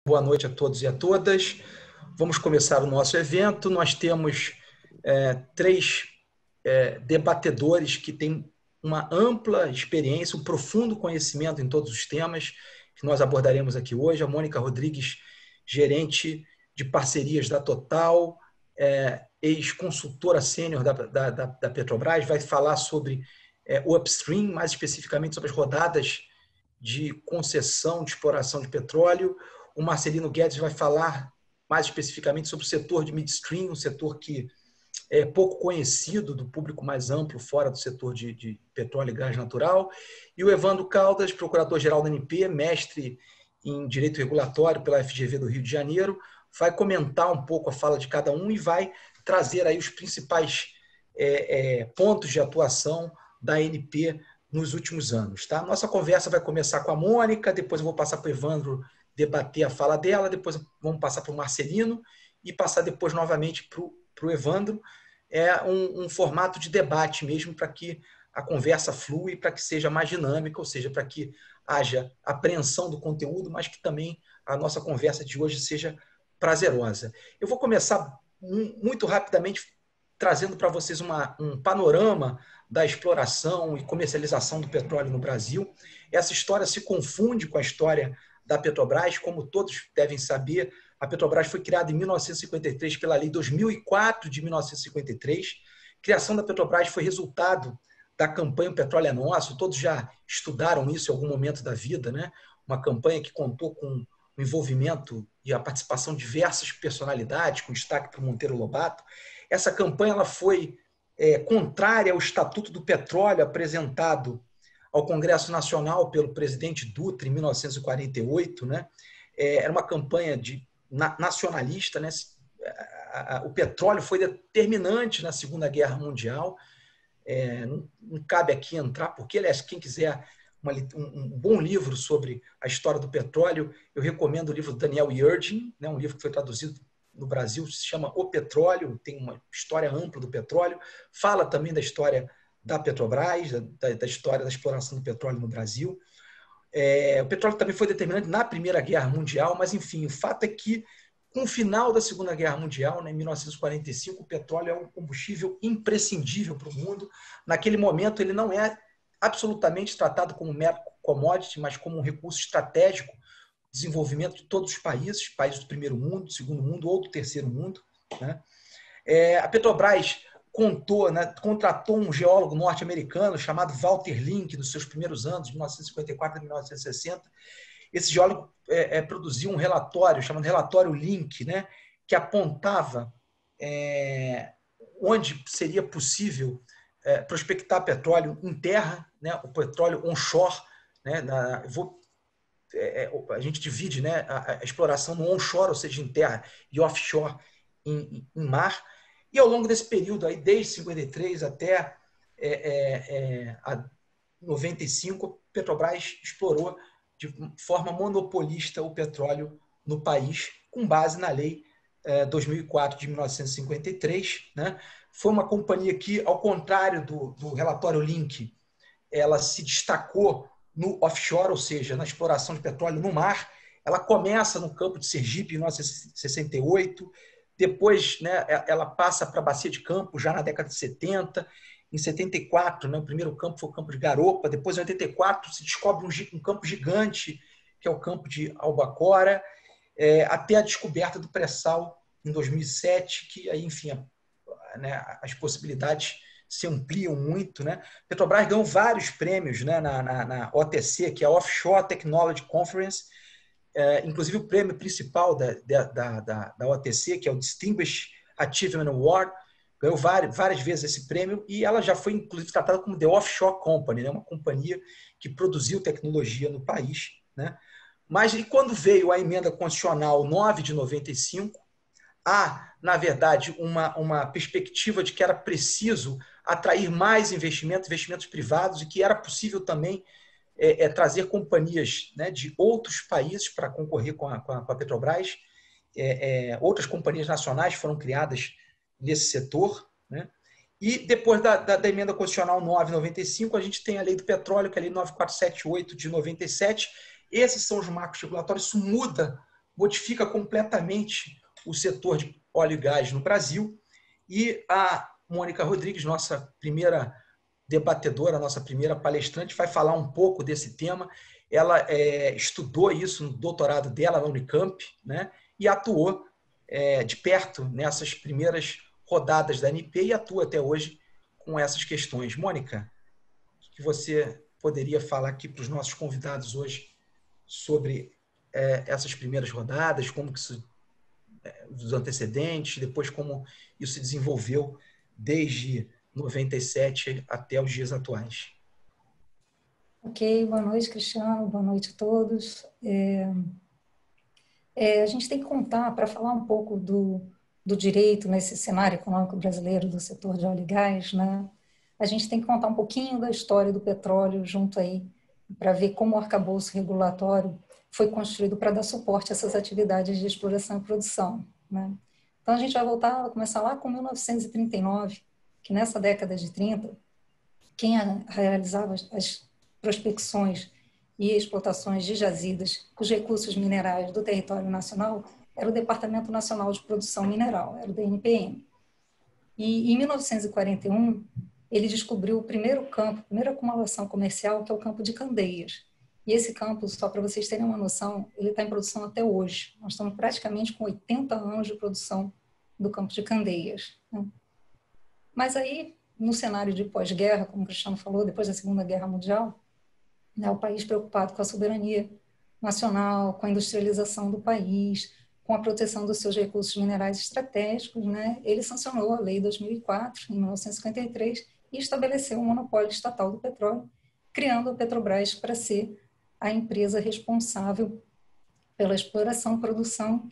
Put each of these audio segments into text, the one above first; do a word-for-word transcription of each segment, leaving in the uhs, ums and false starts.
Boa noite a todos e a todas. Vamos começar o nosso evento. Nós temos é, três é, debatedores que têm uma ampla experiência, um profundo conhecimento em todos os temas que nós abordaremos aqui hoje. A Mônica Rodrigues, gerente de parcerias da Total, é, ex-consultora sênior da, da, da Petrobras, vai falar sobre é, o upstream, mais especificamente sobre as rodadas de concessão de exploração de petróleo. O Marcelino Guedes vai falar mais especificamente sobre o setor de midstream, um setor que é pouco conhecido do público mais amplo, fora do setor de, de petróleo e gás natural. E o Evandro Caldas, procurador-geral da A N P, mestre em Direito Regulatório pela F G V do Rio de Janeiro, vai comentar um pouco a fala de cada um e vai trazer aí os principais é, é, pontos de atuação da A N P nos últimos anos. Tá? Nossa conversa vai começar com a Mônica, depois eu vou passar para o Evandro debater a fala dela, depois vamos passar para o Marcelino e passar depois novamente para o Evandro. É um, um formato de debate mesmo para que a conversa flui, para que seja mais dinâmica, ou seja, para que haja apreensão do conteúdo, mas que também a nossa conversa de hoje seja prazerosa. Eu vou começar muito rapidamente trazendo para vocês uma, um panorama da exploração e comercialização do petróleo no Brasil. Essa história se confunde com a história da Petrobras, como todos devem saber. A Petrobras foi criada em mil novecentos e cinquenta e três pela Lei dois mil e quatro de mil novecentos e cinquenta e três. A criação da Petrobras foi resultado da campanha O Petróleo é Nosso. Todos já estudaram isso em algum momento da vida, né? Uma campanha que contou com o envolvimento e a participação de diversas personalidades, com destaque para o Monteiro Lobato. Essa campanha ela foi é, contrária ao Estatuto do Petróleo apresentado ao Congresso Nacional pelo presidente Dutra em mil novecentos e quarenta e oito, né? É, era uma campanha de, na, nacionalista, né? O petróleo foi determinante na Segunda Guerra Mundial. É, não, não cabe aqui entrar, porque, aliás, quem quiser uma, um, um bom livro sobre a história do petróleo, eu recomendo o livro do Daniel Yergin, né? Um livro que foi traduzido no Brasil, se chama O Petróleo, tem uma história ampla do petróleo, fala também da história da Petrobras, da, da história da exploração do petróleo no Brasil. É, o petróleo também foi determinante na Primeira Guerra Mundial, mas, enfim, o fato é que, com o final da Segunda Guerra Mundial, né, em mil novecentos e quarenta e cinco, o petróleo é um combustível imprescindível para o mundo. Naquele momento, ele não é absolutamente tratado como mero commodity, mas como um recurso estratégico de desenvolvimento de todos os países, países do primeiro mundo, do segundo mundo ou do terceiro mundo, né? É, a Petrobras contou, né, contratou um geólogo norte-americano chamado Walter Link nos seus primeiros anos, de mil novecentos e cinquenta e quatro a mil novecentos e sessenta. Esse geólogo é, é, produziu um relatório chamado Relatório Link, né, que apontava é, onde seria possível é, prospectar petróleo em terra, né, o petróleo onshore. Né, na, vou, é, a gente divide, né, a, a exploração no onshore, ou seja, em terra, e offshore, em, em mar. E ao longo desse período, aí, desde cinquenta e três até é, é, a noventa e cinco, a Petrobras explorou de forma monopolista o petróleo no país, com base na Lei é, dois mil e quatro de mil novecentos e cinquenta e três. Né? Foi uma companhia que, ao contrário do, do relatório Link, ela se destacou no offshore, ou seja, na exploração de petróleo no mar. Ela começa no campo de Sergipe, em mil novecentos e sessenta e oito, depois, né, ela passa para a Bacia de Campos, já na década de setenta. Em setenta e quatro, né, o primeiro campo foi o campo de Garopa. Depois, em oitenta e quatro, se descobre um, um campo gigante, que é o campo de Albacora, é, até a descoberta do pré-sal em dois mil e sete, que aí, enfim, a, né, as possibilidades se ampliam muito. Né? Petrobras ganhou vários prêmios, né, na, na, na O T C, que é a Offshore Technology Conference. É, inclusive o prêmio principal da, da, da, da O T C, que é o Distinguished Achievement Award, ganhou várias, várias vezes esse prêmio, e ela já foi, inclusive, tratada como The Offshore Company, né? Uma companhia que produziu tecnologia no país. Né? Mas e quando veio a emenda constitucional nove de noventa e cinco, há, na verdade, uma, uma perspectiva de que era preciso atrair mais investimentos, investimentos privados, e que era possível também É, é trazer companhias, né, de outros países para concorrer com a, com a, com a Petrobras. É, é, outras companhias nacionais foram criadas nesse setor. Né? E depois da, da, da emenda constitucional nove de noventa e cinco, a gente tem a Lei do Petróleo, que é a Lei nove mil quatrocentos e setenta e oito de noventa e sete. Esses são os marcos regulatórios. Isso muda modifica completamente o setor de óleo e gás no Brasil. E a Mônica Rodrigues, nossa primeira debatedora, nossa primeira palestrante, vai falar um pouco desse tema. Ela é, estudou isso no doutorado dela na Unicamp, né, e atuou é, de perto nessas primeiras rodadas da A N P e atua até hoje com essas questões. Mônica, o que você poderia falar aqui para os nossos convidados hoje sobre é, essas primeiras rodadas, como que isso, é, os antecedentes, depois como isso se desenvolveu desde noventa e sete até os dias atuais? Ok, boa noite, Cristiano, boa noite a todos. É, é, a gente tem que contar, para falar um pouco do, do direito nesse cenário econômico brasileiro do setor de óleo e gás, né? A gente tem que contar um pouquinho da história do petróleo junto aí, para ver como o arcabouço regulatório foi construído para dar suporte a essas atividades de exploração e produção, né? Então, a gente vai voltar, vai começar lá com mil novecentos e trinta e nove, que nessa década de trinta, quem realizava as prospecções e explotações de jazidas com os recursos minerais do território nacional era o Departamento Nacional de Produção Mineral, era o D N P M. E em mil novecentos e quarenta e um, ele descobriu o primeiro campo, a primeira acumulação comercial, que é o campo de Candeias. E esse campo, só para vocês terem uma noção, ele está em produção até hoje. Nós estamos praticamente com oitenta anos de produção do campo de Candeias, né? Mas aí, no cenário de pós-guerra, como o Cristiano falou, depois da Segunda Guerra Mundial, né, o país preocupado com a soberania nacional, com a industrialização do país, com a proteção dos seus recursos minerais estratégicos, né, ele sancionou a Lei dois mil e quatro, em mil novecentos e cinquenta e três, e estabeleceu um monopólio estatal do petróleo, criando a Petrobras para ser a empresa responsável pela exploração, produção,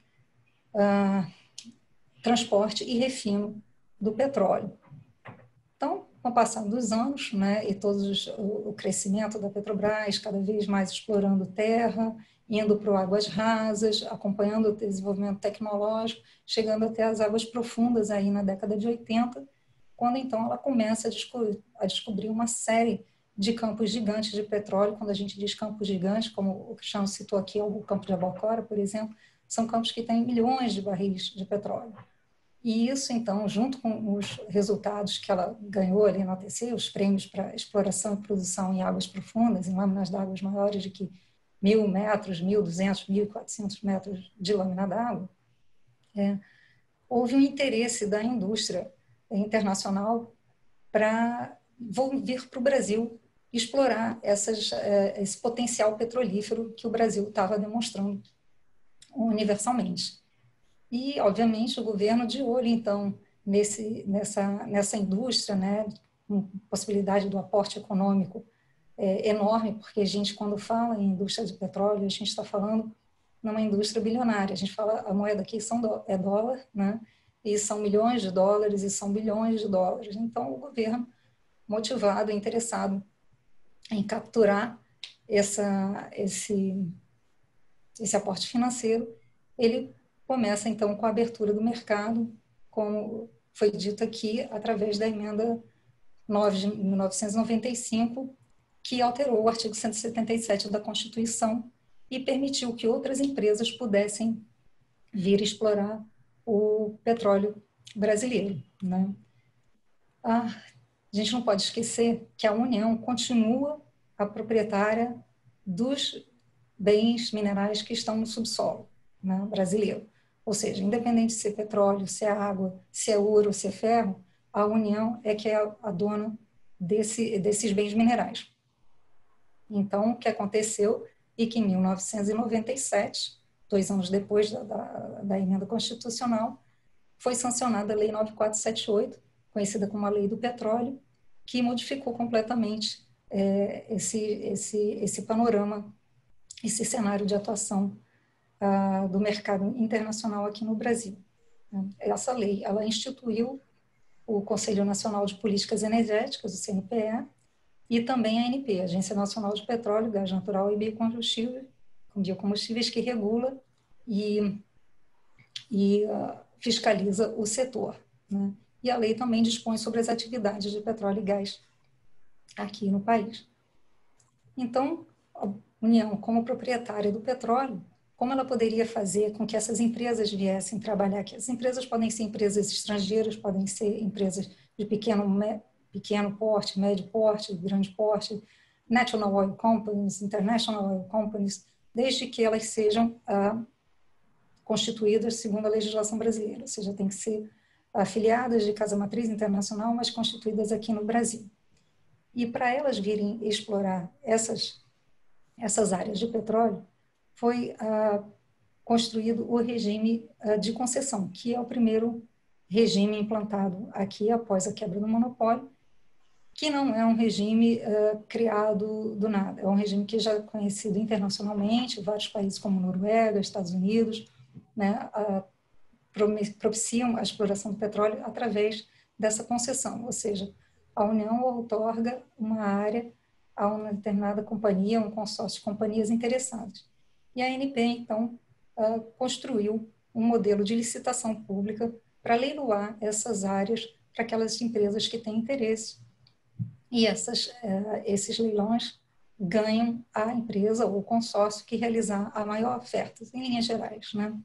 ah, transporte e refino do petróleo. Então, com o passar dos anos, né, e todo o crescimento da Petrobras, cada vez mais explorando terra, indo para águas rasas, acompanhando o desenvolvimento tecnológico, chegando até as águas profundas aí na década de oitenta, quando então ela começa a descobrir, a descobrir uma série de campos gigantes de petróleo. Quando a gente diz campos gigantes, como o Cristiano citou aqui, o campo de Albacora, por exemplo, são campos que têm milhões de barris de petróleo. E isso, então, junto com os resultados que ela ganhou ali na U T C, os prêmios para exploração e produção em águas profundas, em lâminas d'água maiores de que mil metros, mil e duzentos, mil e quatrocentos metros de lâmina d'água, é, houve um interesse da indústria internacional para vir para o Brasil explorar essas, esse potencial petrolífero que o Brasil estava demonstrando universalmente. E, obviamente, o governo de olho, então, nesse, nessa, nessa indústria, né, com possibilidade do aporte econômico é, enorme, porque a gente, quando fala em indústria de petróleo, a gente está falando numa indústria bilionária. A gente fala, a moeda aqui são do, é dólar, né, e são milhões de dólares e são bilhões de dólares. Então, o governo, motivado, interessado em capturar essa, esse, esse aporte financeiro, ele começa, então, com a abertura do mercado, como foi dito aqui, através da emenda nove de mil novecentos e noventa e cinco, que alterou o artigo cento e setenta e sete da Constituição e permitiu que outras empresas pudessem vir explorar o petróleo brasileiro, né? Ah, a gente não pode esquecer que a União continua a proprietária dos bens minerais que estão no subsolo, né, brasileiro. Ou seja, independente de ser petróleo, se é água, se é ouro, se é ferro, a União é que é a dona desse, desses bens minerais. Então, o que aconteceu é que em mil novecentos e noventa e sete, dois anos depois da, da, da emenda constitucional, foi sancionada a Lei nove mil quatrocentos e setenta e oito, conhecida como a Lei do Petróleo, que modificou completamente é, esse, esse, esse panorama, esse cenário de atuação ah, do mercado internacional aqui no Brasil. Essa lei, ela instituiu o Conselho Nacional de Políticas Energéticas, o C N P E, e também a A N P, Agência Nacional de Petróleo, Gás Natural e Biocombustíveis, biocombustíveis, que regula e, e uh, fiscaliza o setor, né? E a lei também dispõe sobre as atividades de petróleo e gás aqui no país. Então, a União, como proprietária do petróleo, como ela poderia fazer com que essas empresas viessem trabalhar aqui. As empresas podem ser empresas estrangeiras, podem ser empresas de pequeno, pequeno porte, médio porte, grande porte, National Oil Companies, International Oil Companies, desde que elas sejam ah, constituídas segundo a legislação brasileira, ou seja, tem que ser afiliadas de casa matriz internacional, mas constituídas aqui no Brasil. E para elas virem explorar essas, essas áreas de petróleo, foi ah, construído o regime ah, de concessão, que é o primeiro regime implantado aqui após a quebra do monopólio, que não é um regime uh, criado do nada, é um regime que já é conhecido internacionalmente, vários países como Noruega, Estados Unidos, né, uh, propiciam a exploração do petróleo através dessa concessão, ou seja, a União outorga uma área a uma determinada companhia, um consórcio de companhias interessadas. E a ANP, então, uh, construiu um modelo de licitação pública para leiloar essas áreas para aquelas empresas que têm interesse. E essas, uh, esses leilões ganham a empresa ou o consórcio que realizar a maior oferta, em linhas gerais, né?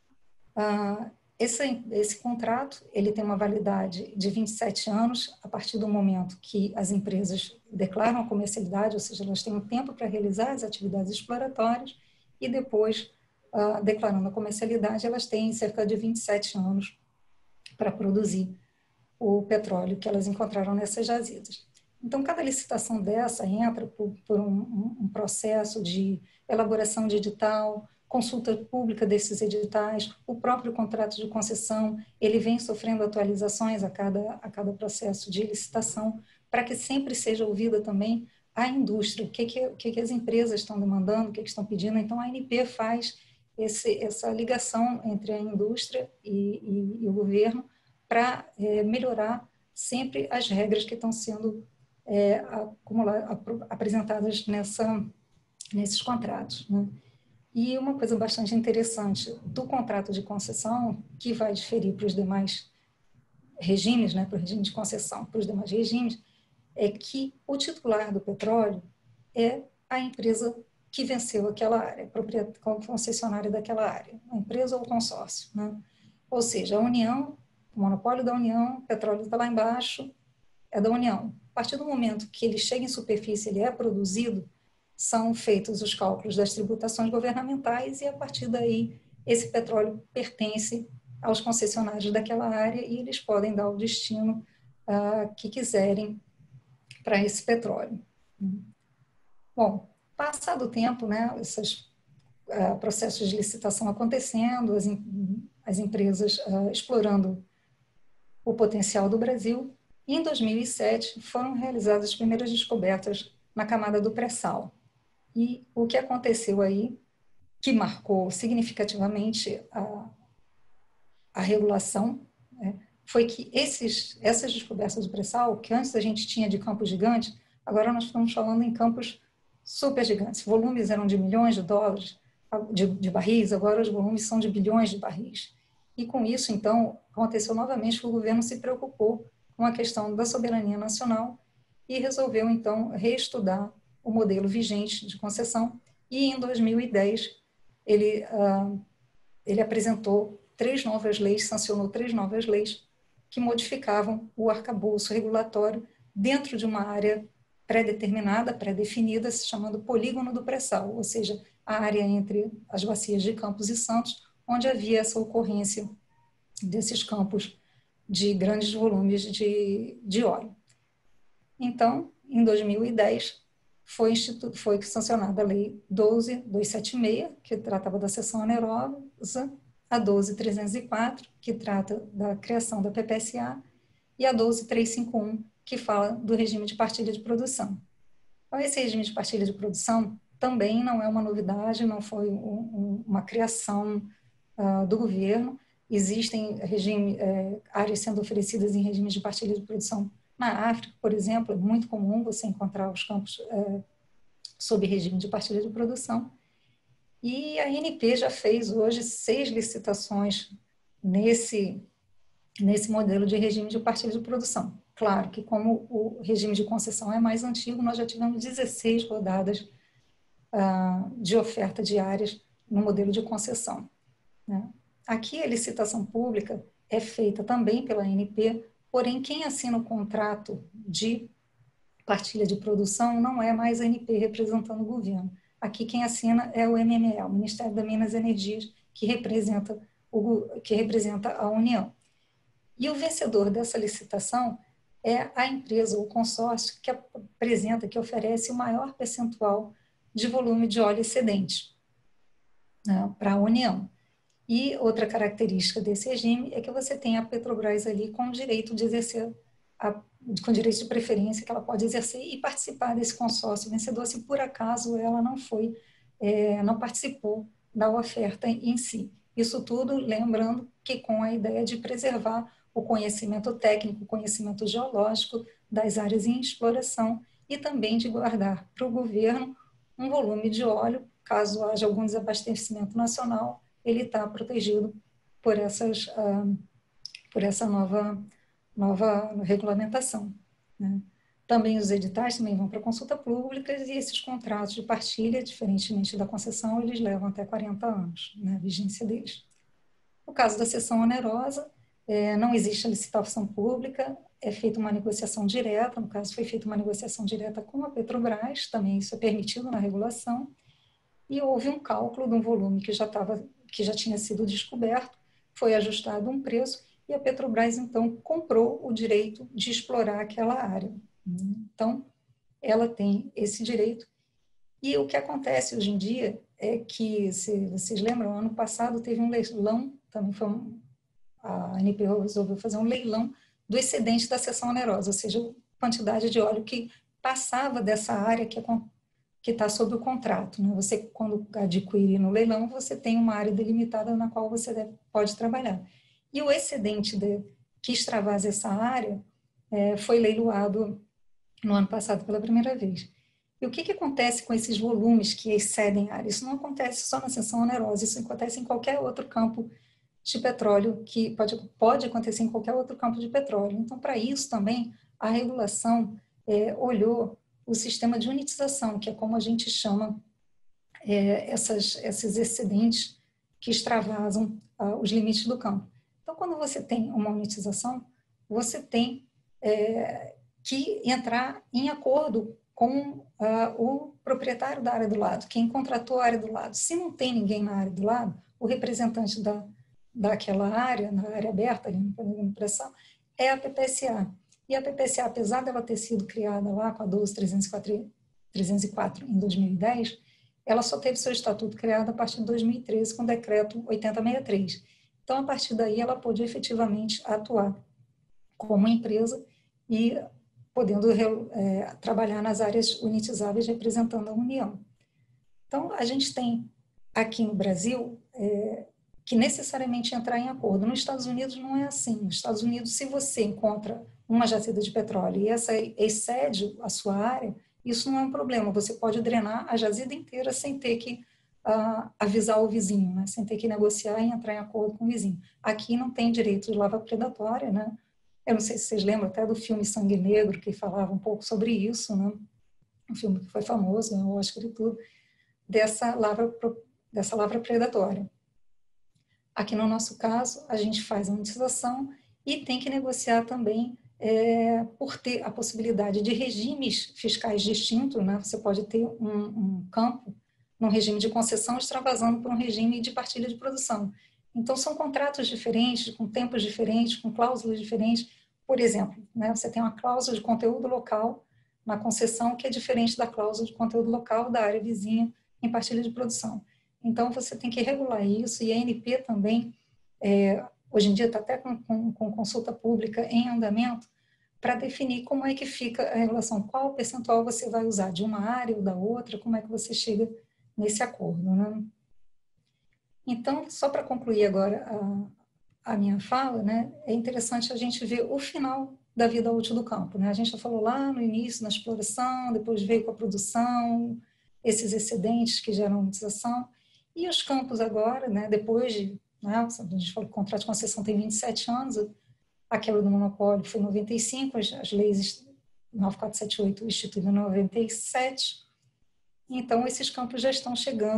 Uh, esse, esse contrato, ele tem uma validade de vinte e sete anos, a partir do momento que as empresas declaram a comercialidade, ou seja, elas têm um tempo para realizar as atividades exploratórias, e depois, uh, declarando a comercialidade, elas têm cerca de vinte e sete anos para produzir o petróleo que elas encontraram nessas jazidas. Então, cada licitação dessa entra por, por um, um processo de elaboração de edital, consulta pública desses editais, o próprio contrato de concessão, ele vem sofrendo atualizações a cada, a cada processo de licitação, para que sempre seja ouvida também a indústria, o que, que, o que, que as empresas estão demandando, o que, que estão pedindo. Então, a ANP faz esse, essa ligação entre a indústria e, e, e o governo para é, melhorar sempre as regras que estão sendo É, acumular, apresentadas nessa, nesses contratos, né? E uma coisa bastante interessante do contrato de concessão, que vai diferir para os demais regimes, né, para o regime de concessão, para os demais regimes, é que o titular do petróleo é a empresa que venceu aquela área, a concessionária daquela área, a empresa ou o consórcio, né? Ou seja, a União, o monopólio da União, o petróleo está lá embaixo, é da União. A partir do momento que ele chega em superfície, ele é produzido, são feitos os cálculos das tributações governamentais e, a partir daí, esse petróleo pertence aos concessionários daquela área e eles podem dar o destino uh, que quiserem para esse petróleo. Bom, passado o tempo, né, esses uh, processos de licitação acontecendo, as, as empresas uh, explorando o potencial do Brasil, em dois mil e sete, foram realizadas as primeiras descobertas na camada do pré-sal. E o que aconteceu aí, que marcou significativamente a, a regulação, né, foi que esses, essas descobertas do pré-sal, que antes a gente tinha de campos gigantes, agora nós estamos falando em campos super gigantes. Volumes eram de milhões de dólares, de, de barris, agora os volumes são de bilhões de barris. E com isso, então, aconteceu novamente que o governo se preocupou com a questão da soberania nacional e resolveu, então, reestudar o modelo vigente de concessão e, em dois mil e dez, ele, uh, ele apresentou três novas leis, sancionou três novas leis que modificavam o arcabouço regulatório dentro de uma área pré-determinada, pré-definida, se chamando polígono do pré-sal, ou seja, a área entre as bacias de Campos e Santos, onde havia essa ocorrência desses campos de grandes volumes de, de óleo. Então, em dois mil e dez, foi, institu foi sancionada a Lei doze mil duzentos e setenta e seis, que tratava da cessão onerosa, a doze mil trezentos e quatro, que trata da criação da P P S A, e a doze mil trezentos e cinquenta e um, que fala do regime de partilha de produção. Então, esse regime de partilha de produção também não é uma novidade, não foi um, um, uma criação uh, do governo. Existem regime, é, áreas sendo oferecidas em regimes de partilha de produção na África, por exemplo, é muito comum você encontrar os campos é, sob regime de partilha de produção. E a ANP já fez hoje seis licitações nesse, nesse modelo de regime de partilha de produção. Claro que, como o regime de concessão é mais antigo, nós já tivemos dezesseis rodadas ah, de oferta de áreas no modelo de concessão, né? Aqui a licitação pública é feita também pela A N P, porém quem assina o contrato de partilha de produção não é mais a A N P representando o governo. Aqui quem assina é o M M E, o Ministério das Minas e Energias, que representa, o, que representa a União. E o vencedor dessa licitação é a empresa, o consórcio, que apresenta, que oferece o maior percentual de volume de óleo excedente, né, para a União. E outra característica desse regime é que você tem a Petrobras ali com o direito de exercer, a, com direito de preferência que ela pode exercer e participar desse consórcio vencedor se por acaso ela não foi, é, não participou da oferta em si. Isso tudo lembrando que com a ideia de preservar o conhecimento técnico, o conhecimento geológico das áreas em exploração e também de guardar para o governo um volume de óleo, caso haja algum desabastecimento nacional, ele está protegido por, essas, uh, por essa nova, nova regulamentação, né? Também os editais também vão para consulta pública e esses contratos de partilha, diferentemente da concessão, eles levam até quarenta anos, né, a vigência deles. No caso da cessão onerosa, é, não existe a licitação pública, é feita uma negociação direta, no caso foi feita uma negociação direta com a Petrobras, também isso é permitido na regulação, e houve um cálculo de um volume que já, tava, que já tinha sido descoberto, foi ajustado um preço, e a Petrobras, então, comprou o direito de explorar aquela área. Então, ela tem esse direito. E o que acontece hoje em dia é que, se vocês lembram, ano passado teve um leilão, também foi um, a A N P resolveu fazer um leilão do excedente da seção onerosa, ou seja, a quantidade de óleo que passava dessa área que é que está sob o contrato, né? Você, quando adquire no leilão, você tem uma área delimitada na qual você deve, pode trabalhar. E o excedente de, que extravasa essa área é, foi leiloado no ano passado pela primeira vez. E o que, que acontece com esses volumes que excedem a área? Isso não acontece só na seção onerosa, isso acontece em qualquer outro campo de petróleo, que pode, pode acontecer em qualquer outro campo de petróleo. Então, para isso também, a regulação é, olhou o sistema de unitização, que é como a gente chama é, essas, esses excedentes que extravasam ah, os limites do campo. Então, quando você tem uma unitização, você tem é, que entrar em acordo com ah, o proprietário da área do lado, quem contratou a área do lado. Se não tem ninguém na área do lado, o representante da, daquela área, na área aberta, ali na pressão, é a P P S A. E a P P S A, apesar dela ter sido criada lá com a doze mil trezentos e quatro em dois mil e dez, ela só teve seu estatuto criado a partir de dois mil e treze com o decreto oitenta sessenta e três. Então, a partir daí, ela pôde efetivamente atuar como empresa e podendo é, trabalhar nas áreas unitizáveis representando a União. Então, a gente tem aqui no Brasil é, que necessariamente entrar em acordo. Nos Estados Unidos não é assim. Nos Estados Unidos, se você encontra uma jazida de petróleo e essa excede a sua área, isso não é um problema. Você pode drenar a jazida inteira sem ter que uh, avisar o vizinho, né? Sem ter que negociar e entrar em acordo com o vizinho. Aqui não tem direito de lavra predatória, né? Eu não sei se vocês lembram até do filme Sangue Negro, que falava um pouco sobre isso, né? Um filme que foi famoso, né? O Oscar e tudo, dessa lavra, dessa lavra predatória. Aqui no nosso caso, a gente faz a unitização e tem que negociar também é, por ter a possibilidade de regimes fiscais distintos, né? Você pode ter um, um campo num regime de concessão extravasando para um regime de partilha de produção. Então, são contratos diferentes, com tempos diferentes, com cláusulas diferentes. Por exemplo, né, você tem uma cláusula de conteúdo local na concessão que é diferente da cláusula de conteúdo local da área vizinha em partilha de produção. Então, você tem que regular isso, e a A N P também, é, hoje em dia está até com, com, com consulta pública em andamento, para definir como é que fica a regulação, qual percentual você vai usar de uma área ou da outra, como é que você chega nesse acordo, né? Então, só para concluir agora a, a minha fala, né, é interessante a gente ver o final da vida útil do campo, né? A gente já falou lá no início, na exploração, depois veio com a produção, esses excedentes que geram monetização, e os campos agora, né, depois de, né, a gente falou que o contrato de concessão tem vinte e sete anos, a quebra do monopólio foi em noventa e cinco, as, as leis nove mil quatrocentos e setenta e oito instituíram em noventa e sete, então esses campos já estão chegando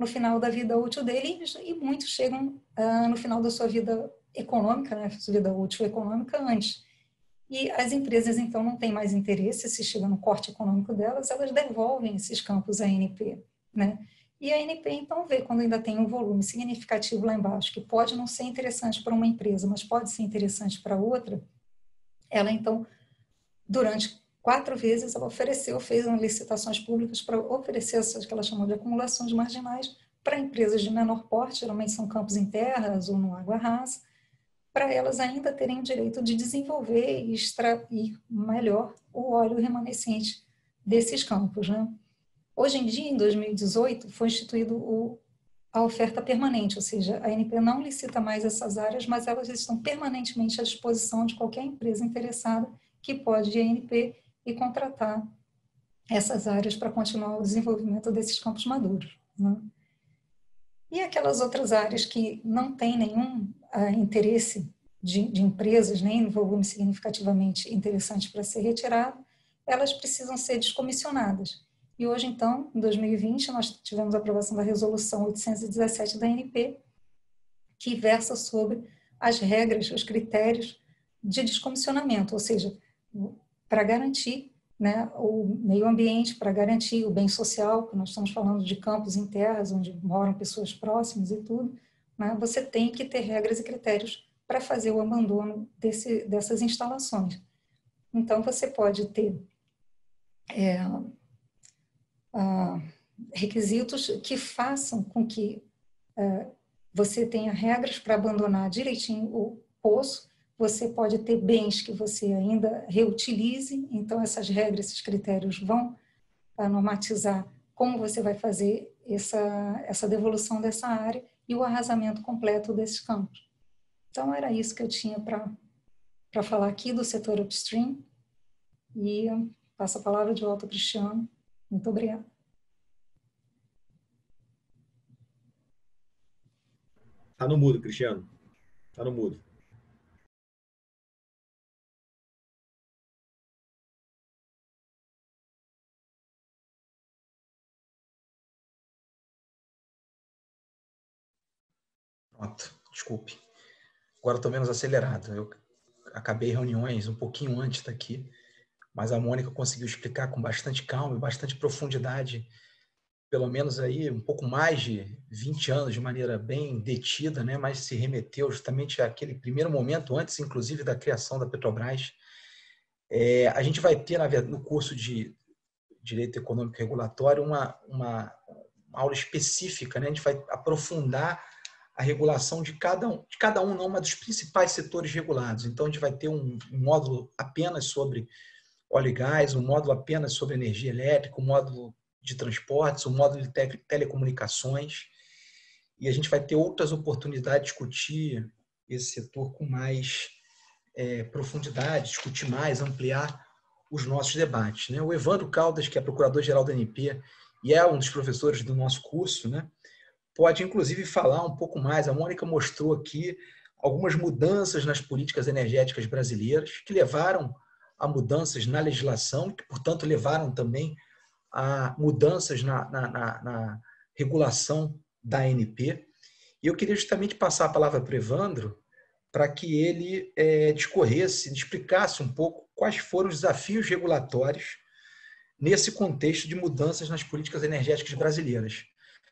no final da vida útil dele, e muitos chegam ah, no final da sua vida econômica, né, sua vida útil econômica antes. E as empresas, então, não têm mais interesse, se chega no corte econômico delas, elas devolvem esses campos à A N P, né? E a A N P, então, vê quando ainda tem um volume significativo lá embaixo, que pode não ser interessante para uma empresa, mas pode ser interessante para outra, ela, então, durante quatro vezes, ela ofereceu, fez licitações públicas para oferecer essas que ela chamou de acumulações marginais para empresas de menor porte, geralmente são campos em terras ou no água rasa, para elas ainda terem o direito de desenvolver e extrair melhor o óleo remanescente desses campos, né? Hoje em dia, em dois mil e dezoito, foi instituído o, a oferta permanente, ou seja, a A N P não licita mais essas áreas, mas elas estão permanentemente à disposição de qualquer empresa interessada que pode ir à A N P e contratar essas áreas para continuar o desenvolvimento desses campos maduros, né? E aquelas outras áreas que não têm nenhum uh, interesse de, de empresas, nem volume significativamente interessante para ser retirado, elas precisam ser descomissionadas. E hoje, então, em dois mil e vinte, nós tivemos a aprovação da Resolução oitocentos e dezessete da A N P, que versa sobre as regras, os critérios de descomissionamento, ou seja, para garantir, né, o meio ambiente, para garantir o bem social, que nós estamos falando de campos em terras, onde moram pessoas próximas e tudo, né, você tem que ter regras e critérios para fazer o abandono desse, dessas instalações. Então, você pode ter é, ah, requisitos que façam com que é, você tenha regras para abandonar direitinho o poço. Você pode ter bens que você ainda reutilize, então essas regras, esses critérios vão normatizar como você vai fazer essa, essa devolução dessa área e o arrasamento completo desses campos. Então era isso que eu tinha para falar aqui do setor upstream, e passo a palavra de volta ao Cristiano. Muito obrigada. Está no mudo, Cristiano. Está no mudo. Pronto, desculpe. Agora estou menos acelerado. Eu acabei reuniões um pouquinho antes daqui, mas a Mônica conseguiu explicar com bastante calma e bastante profundidade, pelo menos aí um pouco mais de vinte anos de maneira bem detida, né? Mas se remeteu justamente àquele primeiro momento, antes inclusive da criação da Petrobras. É, a gente vai ter, na verdade, no curso de Direito Econômico e Regulatório, uma, uma, uma aula específica, né? A gente vai aprofundar a regulação de cada um, de cada um não, mas dos principais setores regulados. Então, a gente vai ter um, um módulo apenas sobre óleo e gás, um módulo apenas sobre energia elétrica, um módulo de transportes, um módulo de te telecomunicações, e a gente vai ter outras oportunidades de discutir esse setor com mais é, profundidade, discutir mais, ampliar os nossos debates, né? O Evandro Caldas, que é procurador-geral da A N P e é um dos professores do nosso curso, né, pode, inclusive, falar um pouco mais. A Mônica mostrou aqui algumas mudanças nas políticas energéticas brasileiras que levaram a mudanças na legislação, que, portanto, levaram também a mudanças na, na, na, na regulação da A N P. E eu queria justamente passar a palavra para o Evandro para que ele é, discorresse, explicasse um pouco quais foram os desafios regulatórios nesse contexto de mudanças nas políticas energéticas brasileiras.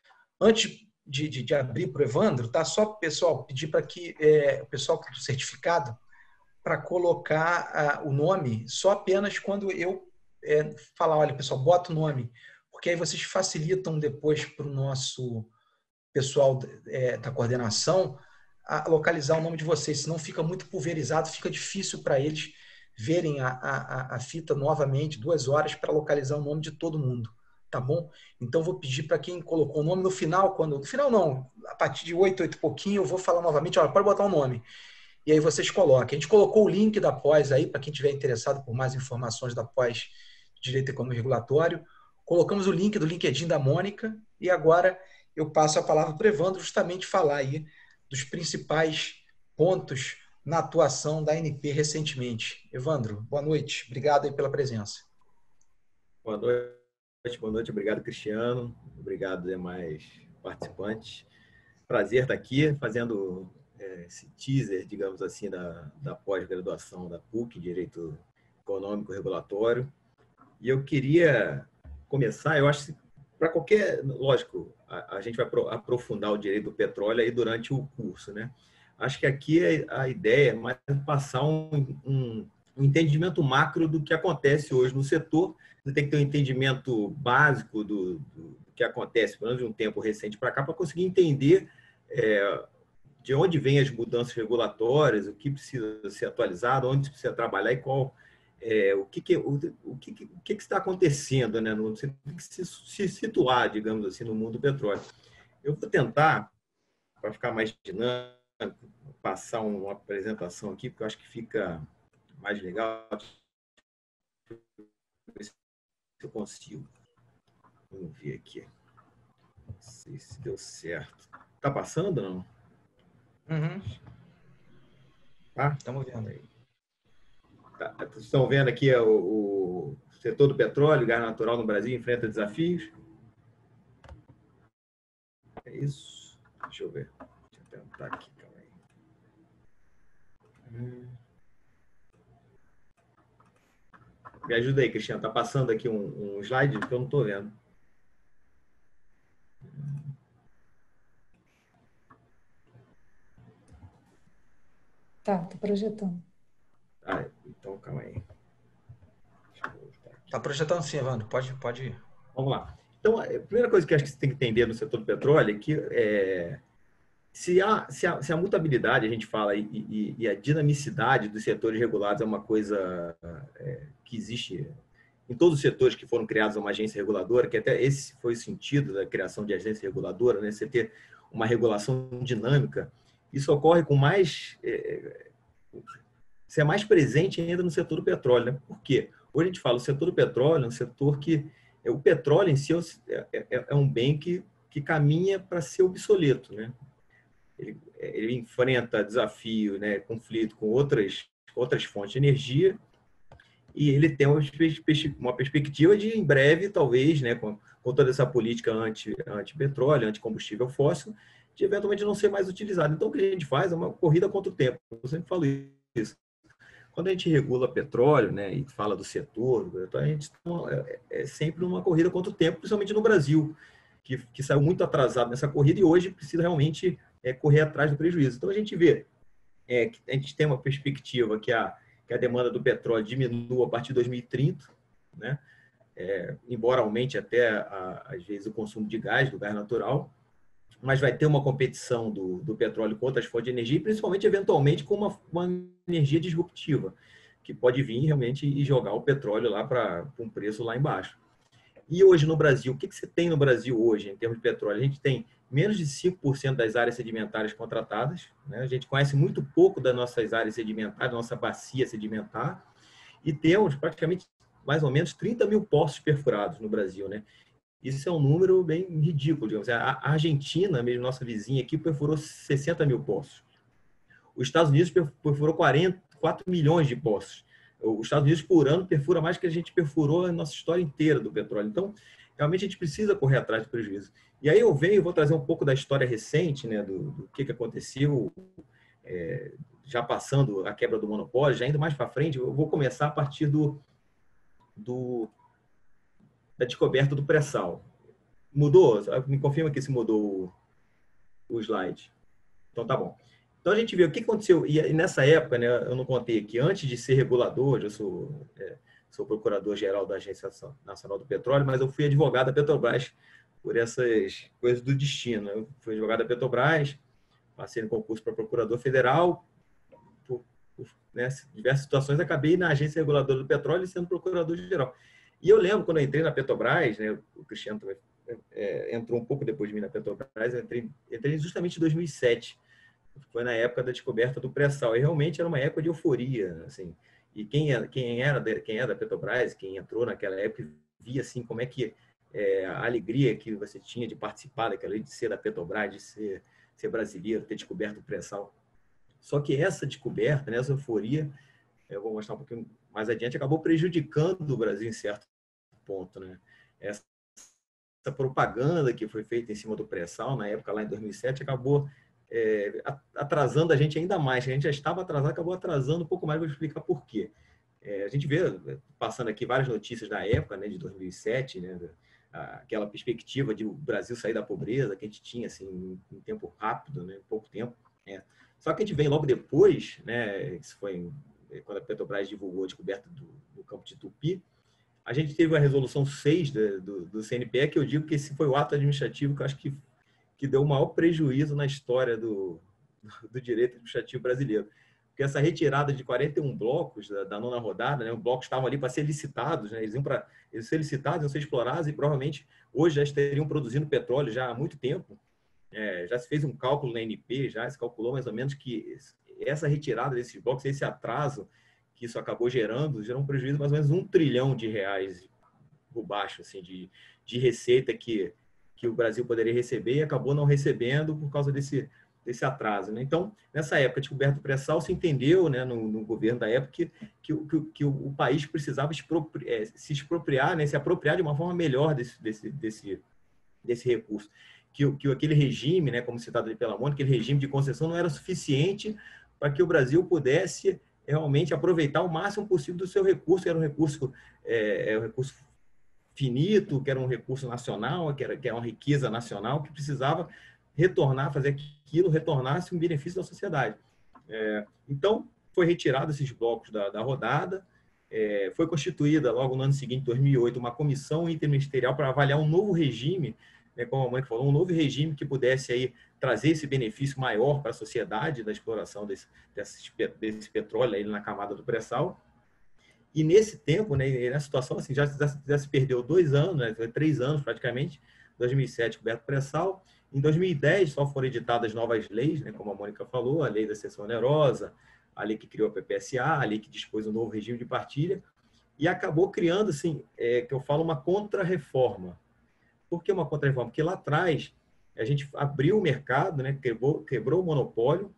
Antes de, de, de abrir para o Evandro, tá? Só, pessoal, pedir para que é, o pessoal do certificado para colocar ah, o nome só apenas quando eu é, falar, olha, pessoal, bota o nome, porque aí vocês facilitam depois para o nosso pessoal é, da coordenação a localizar o nome de vocês, senão fica muito pulverizado, fica difícil para eles verem a, a, a fita novamente, duas horas, para localizar o nome de todo mundo, tá bom? Então, vou pedir para quem colocou o nome no final, quando, no final não, a partir de oito, oito e pouquinho, eu vou falar novamente, olha, pode botar o nome. E aí vocês coloquem. A gente colocou o link da pós aí, para quem estiver interessado por mais informações da pós Direito Econômico e Regulatório. Colocamos o link do LinkedIn da Mônica e agora eu passo a palavra para o Evandro justamente falar aí dos principais pontos na atuação da A N P recentemente. Evandro, boa noite. Obrigado aí pela presença. Boa noite, boa noite. Obrigado, Cristiano. Obrigado, demais participantes. Prazer estar aqui fazendo é, esse teaser, digamos assim, da, da pós-graduação da P U C, Direito Econômico Regulatório. E eu queria começar, eu acho que para qualquer... Lógico, a, a gente vai aprofundar o direito do petróleo aí durante o curso, né? Acho que aqui a, a ideia é mais passar um, um, um entendimento macro do que acontece hoje no setor. Você tem que ter um entendimento básico do, do, do que acontece, pelo menos de um tempo recente para cá, para conseguir entender é, de onde vêm as mudanças regulatórias, o que precisa ser atualizado, onde precisa trabalhar e qual... É, o que, que, o, o, que, o que, que está acontecendo, né? Você tem que se, se situar, digamos assim, no mundo do petróleo. Eu vou tentar, para ficar mais dinâmico, passar uma apresentação aqui, porque eu acho que fica mais legal. Se eu consigo. Vamos ver aqui. Não sei se deu certo. Está passando ou não? Uhum. Tá? Estamos vendo aí. Tá. Vocês estão vendo aqui o, o setor do petróleo, gás natural no Brasil enfrenta desafios. É isso. Deixa eu ver. Deixa eu tentar aqui. Calma aí. Hum. Me ajuda aí, Cristiano. Está passando aqui um, um slide que eu não estou vendo. Tá, tá projetando. Ah, então, calma aí. Está projetando sim, Evandro. Pode, pode ir. Vamos lá. Então, a primeira coisa que acho que você tem que entender no setor do petróleo é que é, se, a, se, a, se a mutabilidade, a gente fala, e, e, e a dinamicidade dos setores regulados é uma coisa é, que existe em todos os setores que foram criados uma agência reguladora, que até esse foi o sentido da criação de agência reguladora, né? Você ter uma regulação dinâmica, isso ocorre com mais... É, você é mais presente ainda no setor do petróleo, né? Por quê? Hoje a gente fala, o setor do petróleo é um setor que... O petróleo em si é, é, é um bem que, que caminha para ser obsoleto, né? Ele, ele enfrenta desafio, né, conflito com outras, outras fontes de energia e ele tem uma, uma perspectiva de, em breve, talvez, né, com, com toda essa política anti, anti-petróleo, anti-combustível fóssil, de eventualmente não ser mais utilizado. Então, o que a gente faz é uma corrida contra o tempo. Eu sempre falo isso. Quando a gente regula petróleo, né, e fala do setor, a gente está é, é sempre uma corrida contra o tempo, principalmente no Brasil, que, que saiu muito atrasado nessa corrida e hoje precisa realmente é, correr atrás do prejuízo. Então, a gente vê é, que a gente tem uma perspectiva que a, que a demanda do petróleo diminua a partir de dois mil e trinta, né, é, embora aumente até, a, às vezes, o consumo de gás, do gás natural, mas vai ter uma competição do, do petróleo com outras fontes de energia, e principalmente, eventualmente, com uma, uma energia disruptiva, que pode vir realmente e jogar o petróleo lá para um preço lá embaixo. E hoje no Brasil, o que, que você tem no Brasil hoje, em termos de petróleo? A gente tem menos de cinco por cento das áreas sedimentares contratadas, né? A gente conhece muito pouco das nossas áreas sedimentares, da nossa bacia sedimentar, e temos praticamente mais ou menos trinta mil poços perfurados no Brasil, né? Isso é um número bem ridículo. Digamos. A Argentina, mesmo nossa vizinha aqui, perfurou sessenta mil poços. Os Estados Unidos perfurou quarenta, quatro milhões de poços. Os Estados Unidos, por ano, perfura mais que a gente perfurou a nossa história inteira do petróleo. Então, realmente, a gente precisa correr atrás do prejuízo. E aí eu venho e vou trazer um pouco da história recente, né, do, do que, que aconteceu, é, já passando a quebra do monopólio, já indo mais para frente, eu vou começar a partir do... do da descoberta do pré-sal. Mudou? Me confirma que se mudou o, o slide. Então, tá bom. Então, a gente vê o que aconteceu. E nessa época, né, eu não contei aqui, antes de ser regulador, eu sou, é, sou procurador-geral da Agência Nacional do Petróleo, mas eu fui advogado da Petrobras por essas coisas do destino. Eu fui advogado da Petrobras, passei no concurso para procurador federal, por, por né, diversas situações, acabei na Agência Reguladora do Petróleo sendo procurador-geral. E eu lembro, quando eu entrei na Petrobras, né, o Cristiano também é, entrou um pouco depois de mim na Petrobras, eu entrei, entrei justamente em dois mil e sete, foi na época da descoberta do pré-sal, e realmente era uma época de euforia, assim, e quem, era, quem, era, quem era da Petrobras, quem entrou naquela época, via assim, como é que é, a alegria que você tinha de participar daquela, de ser da Petrobras, de ser, ser brasileiro, ter descoberto o pré-sal. Só que essa descoberta, né, essa euforia, eu vou mostrar um pouquinho mais adiante, acabou prejudicando o Brasil em certo ponto, né? Essa propaganda que foi feita em cima do pré-sal, na época, lá em dois mil e sete, acabou é, atrasando a gente ainda mais. A gente já estava atrasado, acabou atrasando um pouco mais, vou explicar por quê. É, a gente vê, passando aqui várias notícias da época, né, de dois mil e sete, né, aquela perspectiva de o Brasil sair da pobreza que a gente tinha assim, em tempo rápido, né, em pouco tempo. É. Só que a gente vem logo depois, né, isso foi quando a Petrobras divulgou a descoberta do, do campo de Tupi, a gente teve a resolução seis do, do, do C N P E, que eu digo que esse foi o ato administrativo que eu acho que, que deu o maior prejuízo na história do, do direito administrativo brasileiro. Porque essa retirada de quarenta e um blocos da, da nona rodada, né, os blocos estavam ali para ser licitados, né, eles iam para eles ser licitados, iam ser explorados e provavelmente hoje já estariam produzindo petróleo já há muito tempo. É, já se fez um cálculo na A N P, já se calculou mais ou menos que essa retirada desses blocos, esse atraso que isso acabou gerando, gerou um prejuízo de mais ou menos um trilhão de reais por baixo, assim, de, de receita que, que o Brasil poderia receber e acabou não recebendo por causa desse, desse atraso, né? Então, nessa época, descoberto o pré-sal, se entendeu, né, no, no governo da época que, que, que, que o país precisava expropri, é, se expropriar, né, se apropriar de uma forma melhor desse, desse, desse, desse recurso. Que, que aquele regime, né, como citado ali pela Mônica, aquele regime de concessão não era suficiente para que o Brasil pudesse realmente aproveitar o máximo possível do seu recurso, que era um recurso, é, é um recurso finito, que era um recurso nacional, que era, que era uma riqueza nacional, que precisava retornar, fazer aquilo retornasse um benefício da sociedade. É, então, foi retirado esses blocos da, da rodada, é, foi constituída logo no ano seguinte, dois mil e oito, uma comissão interministerial para avaliar um novo regime, né, como a Mônica falou, um novo regime que pudesse aí trazer esse benefício maior para a sociedade da exploração desse, desse, desse petróleo aí na camada do pré-sal. E nesse tempo, né, nessa situação, assim, já, já, já se perdeu dois anos, né, três anos praticamente, dois mil e sete, coberto pré-sal. Em dois mil e dez, só foram editadas novas leis, né, como a Mônica falou, a lei da cessão onerosa, a lei que criou a P P S A, a lei que dispôs um novo regime de partilha, e acabou criando, assim, é, que eu falo, uma contra-reforma. Por que uma contra-reforma? Porque lá atrás a gente abriu o mercado, né, quebrou, quebrou o monopólio,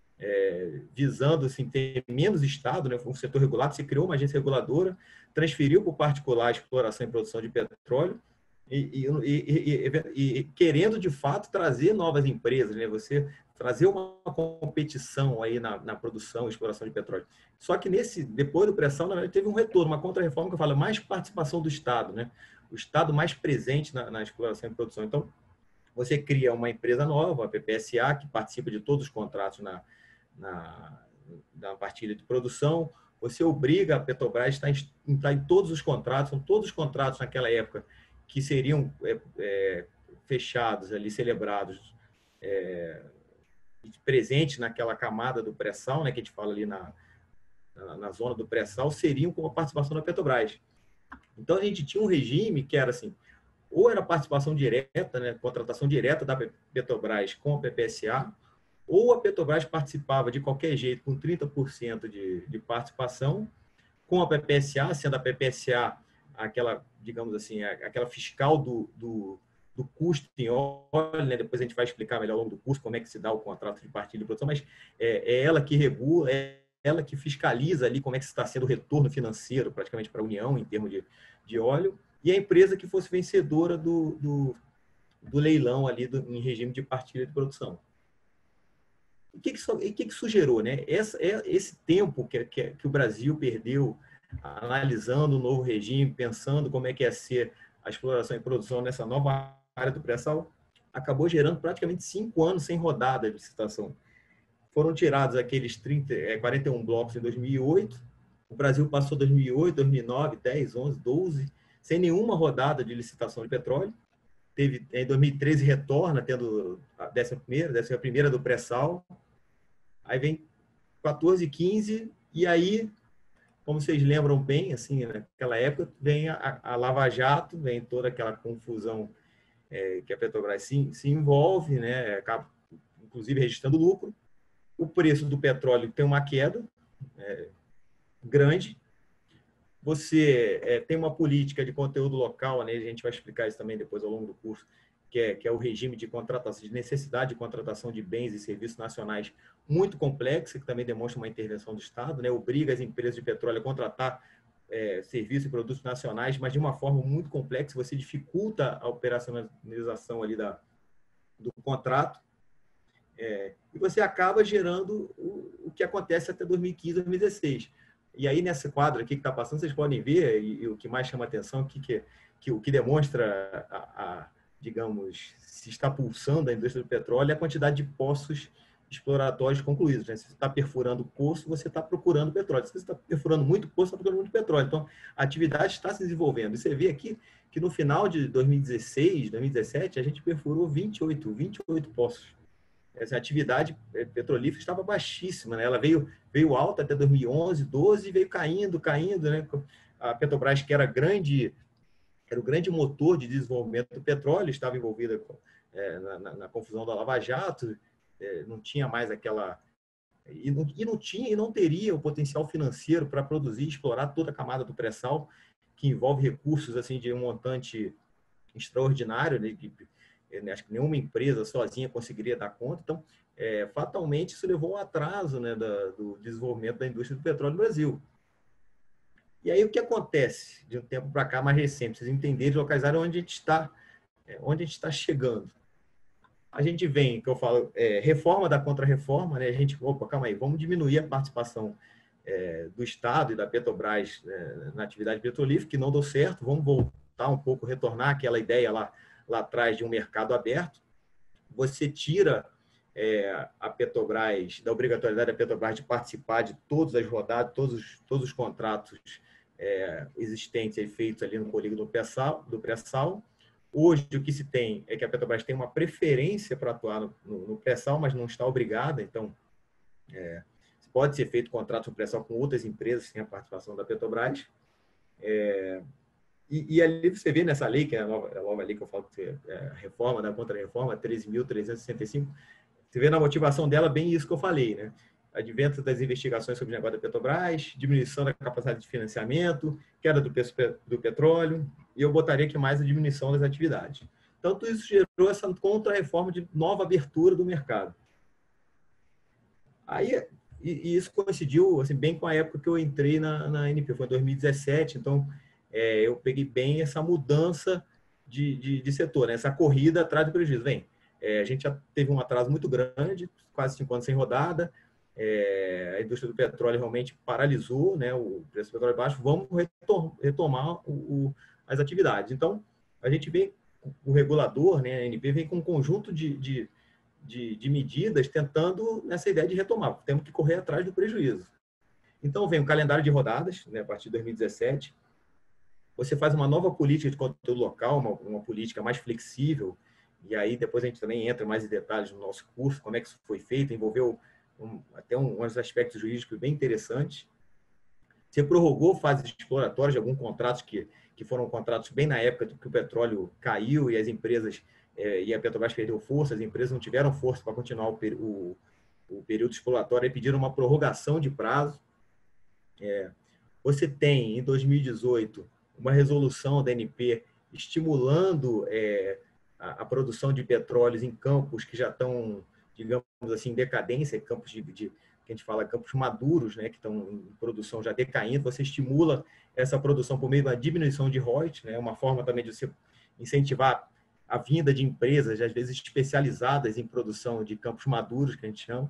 é, visando assim, ter menos Estado, né, um setor regulado, se criou uma agência reguladora, transferiu para o particular a exploração e produção de petróleo e, e, e, e, e querendo, de fato, trazer novas empresas, né, você trazer uma competição aí na, na produção e exploração de petróleo. Só que nesse, depois do pré-sal, na verdade, teve um retorno, uma contra-reforma que eu falo, mais participação do Estado, né? O Estado mais presente na, na exploração e produção. Então, você cria uma empresa nova, a P P S A, que participa de todos os contratos na, na, na partilha de produção. Você obriga a Petrobras a estar em, entrar em todos os contratos, são todos os contratos naquela época que seriam é, é, fechados ali, celebrados, é, presentes naquela camada do pré-sal, né, que a gente fala ali na, na, na zona do pré-sal, seriam com a participação da Petrobras. Então, a gente tinha um regime que era assim, ou era participação direta, né, contratação direta da Petrobras com a P P S A, ou a Petrobras participava de qualquer jeito com trinta por cento de, de participação, com a P P S A, sendo a P P S A aquela, digamos assim, aquela fiscal do, do, do custo em óleo, né? Depois a gente vai explicar melhor ao longo do curso como é que se dá o contrato de partilha de produção, mas é, é ela que regula, é ela que fiscaliza ali como é que está sendo o retorno financeiro praticamente para a União em termos de, de óleo, e a empresa que fosse vencedora do, do, do leilão ali do, em regime de partilha de produção. O que que, o que, que isso gerou, né? Essa, é esse tempo que, que, que o Brasil perdeu analisando o novo regime, pensando como é que ia ser a exploração e produção nessa nova área do pré-sal, acabou gerando praticamente cinco anos sem rodada de licitação. Foram tirados aqueles trinta, quarenta e um blocos em dois mil e oito, o Brasil passou dois mil e oito, dois mil e nove, dez, onze, doze, sem nenhuma rodada de licitação de petróleo. Teve, em dois mil e treze retorna, tendo a décima primeira, décima primeira do pré-sal. Aí vem quatorze, quinze, e aí, como vocês lembram bem, assim, naquela época, vem a, a Lava Jato, vem toda aquela confusão é, que a Petrobras se, se envolve, né, acaba, inclusive, registrando lucro. O preço do petróleo tem uma queda é, grande. Você é, tem uma política de conteúdo local, né, a gente vai explicar isso também depois ao longo do curso, que é, que é o regime de contratação, de necessidade de contratação de bens e serviços nacionais muito complexa, que também demonstra uma intervenção do Estado, né, obriga as empresas de petróleo a contratar é, serviços e produtos nacionais, mas de uma forma muito complexa, você dificulta a operacionalização ali da, do contrato, é, e você acaba gerando o, o que acontece até dois mil e quinze, dois mil e dezesseis. E aí, nesse quadro aqui que está passando, vocês podem ver, e, e o que mais chama atenção, que, que, que o que demonstra, a, a, digamos, se está pulsando a indústria do petróleo, é a quantidade de poços exploratórios concluídos. Né? Se você está perfurando poço, você está procurando petróleo. Se você está perfurando muito poço, está procurando muito petróleo. Então, a atividade está se desenvolvendo. E você vê aqui que no final de dois mil e dezesseis, dois mil e dezessete, a gente perfurou vinte e oito, vinte e oito poços. Essa atividade petrolífera estava baixíssima, né? Ela veio, veio alta até dois mil e onze, doze, e veio caindo, caindo, né? A Petrobras, que era grande, era o grande motor de desenvolvimento do petróleo, estava envolvida é, na, na, na confusão da Lava Jato, é, não tinha mais aquela... E não, e não tinha e não teria o potencial financeiro para produzir e explorar toda a camada do pré-sal, que envolve recursos assim, de um montante extraordinário, né? Que, acho que nenhuma empresa sozinha conseguiria dar conta. Então, é, fatalmente, isso levou ao atraso, né, da, do desenvolvimento da indústria do petróleo no Brasil. E aí, o que acontece de um tempo para cá, mais recente? Vocês entenderem, localizar onde a gente está, é, onde a gente está chegando. A gente vem, que eu falo, é, reforma da contra-reforma, né? A gente, opa, calma aí, vamos diminuir a participação é, do Estado e da Petrobras é, na atividade petrolífera, que não deu certo, vamos voltar um pouco, retornar aquela ideia lá lá atrás de um mercado aberto. Você tira é, a Petrobras, da obrigatoriedade da Petrobras de participar de todas as rodadas, todos os, todos os contratos é, existentes e feitos ali no polígono do pré-sal, do pré-sal. Hoje, o que se tem é que a Petrobras tem uma preferência para atuar no, no, no pré-sal, mas não está obrigada. Então, é, pode ser feito contrato no pré-sal com outras empresas sem a participação da Petrobras. É, E, e ali você vê nessa lei, que é a nova, a nova lei que eu falo, que é a reforma, da contra-reforma, treze mil trezentos e sessenta e cinco, você vê na motivação dela bem isso que eu falei, né? Advento das investigações sobre o negócio da Petrobras, diminuição da capacidade de financiamento, queda do preço do petróleo, e eu botaria aqui mais a diminuição das atividades. Então, tudo isso gerou essa contra-reforma de nova abertura do mercado. Aí, e, e isso coincidiu assim, bem com a época que eu entrei na, na A N P, foi em dois mil e dezessete, então... É, eu peguei bem essa mudança de, de, de setor, né? Essa corrida atrás do prejuízo. Vem, é, a gente já teve um atraso muito grande, quase cinco anos sem rodada, é, a indústria do petróleo realmente paralisou, né? O preço do petróleo é baixo, vamos retomar o, o, as atividades. Então, a gente vem, o regulador, né, a A N P, vem com um conjunto de, de, de, de medidas tentando nessa ideia de retomar. Temos que correr atrás do prejuízo. Então, vem o calendário de rodadas, né, a partir de dois mil e dezessete, você faz uma nova política de conteúdo local, uma, uma política mais flexível, e aí depois a gente também entra mais em detalhes no nosso curso, como é que isso foi feito, envolveu um, até um, uns aspectos jurídicos bem interessantes. Você prorrogou fases exploratórias de alguns contratos que, que foram contratos bem na época que o petróleo caiu e as empresas, é, e a Petrobras perdeu força, as empresas não tiveram força para continuar o, o, o período exploratório e pediram uma prorrogação de prazo. É, você tem, em dois mil e dezoito, uma resolução da A N P estimulando é, a, a produção de petróleos em campos que já estão, digamos assim, em decadência, campos de, de que a gente fala campos maduros, né, que estão em produção já decaindo. Você estimula essa produção por meio da diminuição de royalties, né, uma forma também de você incentivar a vinda de empresas, às vezes especializadas em produção de campos maduros, que a gente chama.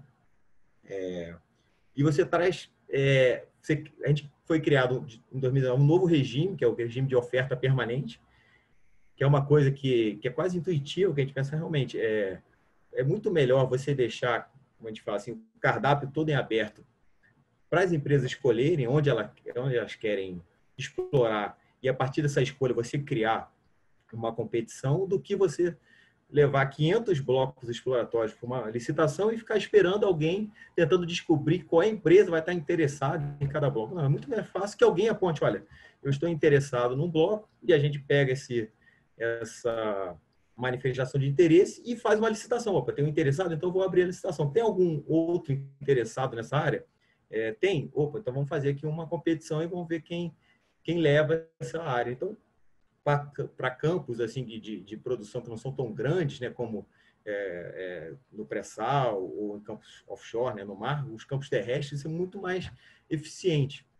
É, e você traz... É, você, a gente foi criado em dois mil e dezenove um novo regime, que é o regime de oferta permanente, que é uma coisa que, que é quase intuitiva, que a gente pensa realmente. É, é muito melhor você deixar, como a gente fala assim, o cardápio todo em aberto para as empresas escolherem onde, ela, onde elas querem explorar e, a partir dessa escolha, você criar uma competição, do que você levar quinhentos blocos exploratórios para uma licitação e ficar esperando alguém tentando descobrir qual empresa vai estar interessada em cada bloco. Não, é muito mais fácil que alguém aponte, olha, eu estou interessado num bloco, e a gente pega esse, essa manifestação de interesse e faz uma licitação. Opa, tem um interessado, então vou abrir a licitação. Tem algum outro interessado nessa área? É, tem? Opa, então vamos fazer aqui uma competição e vamos ver quem, quem leva essa área. Então, para campos assim de, de, de produção que não são tão grandes, né, como é, é, no pré-sal ou em campos offshore, né, no mar, os campos terrestres são muito mais eficientes.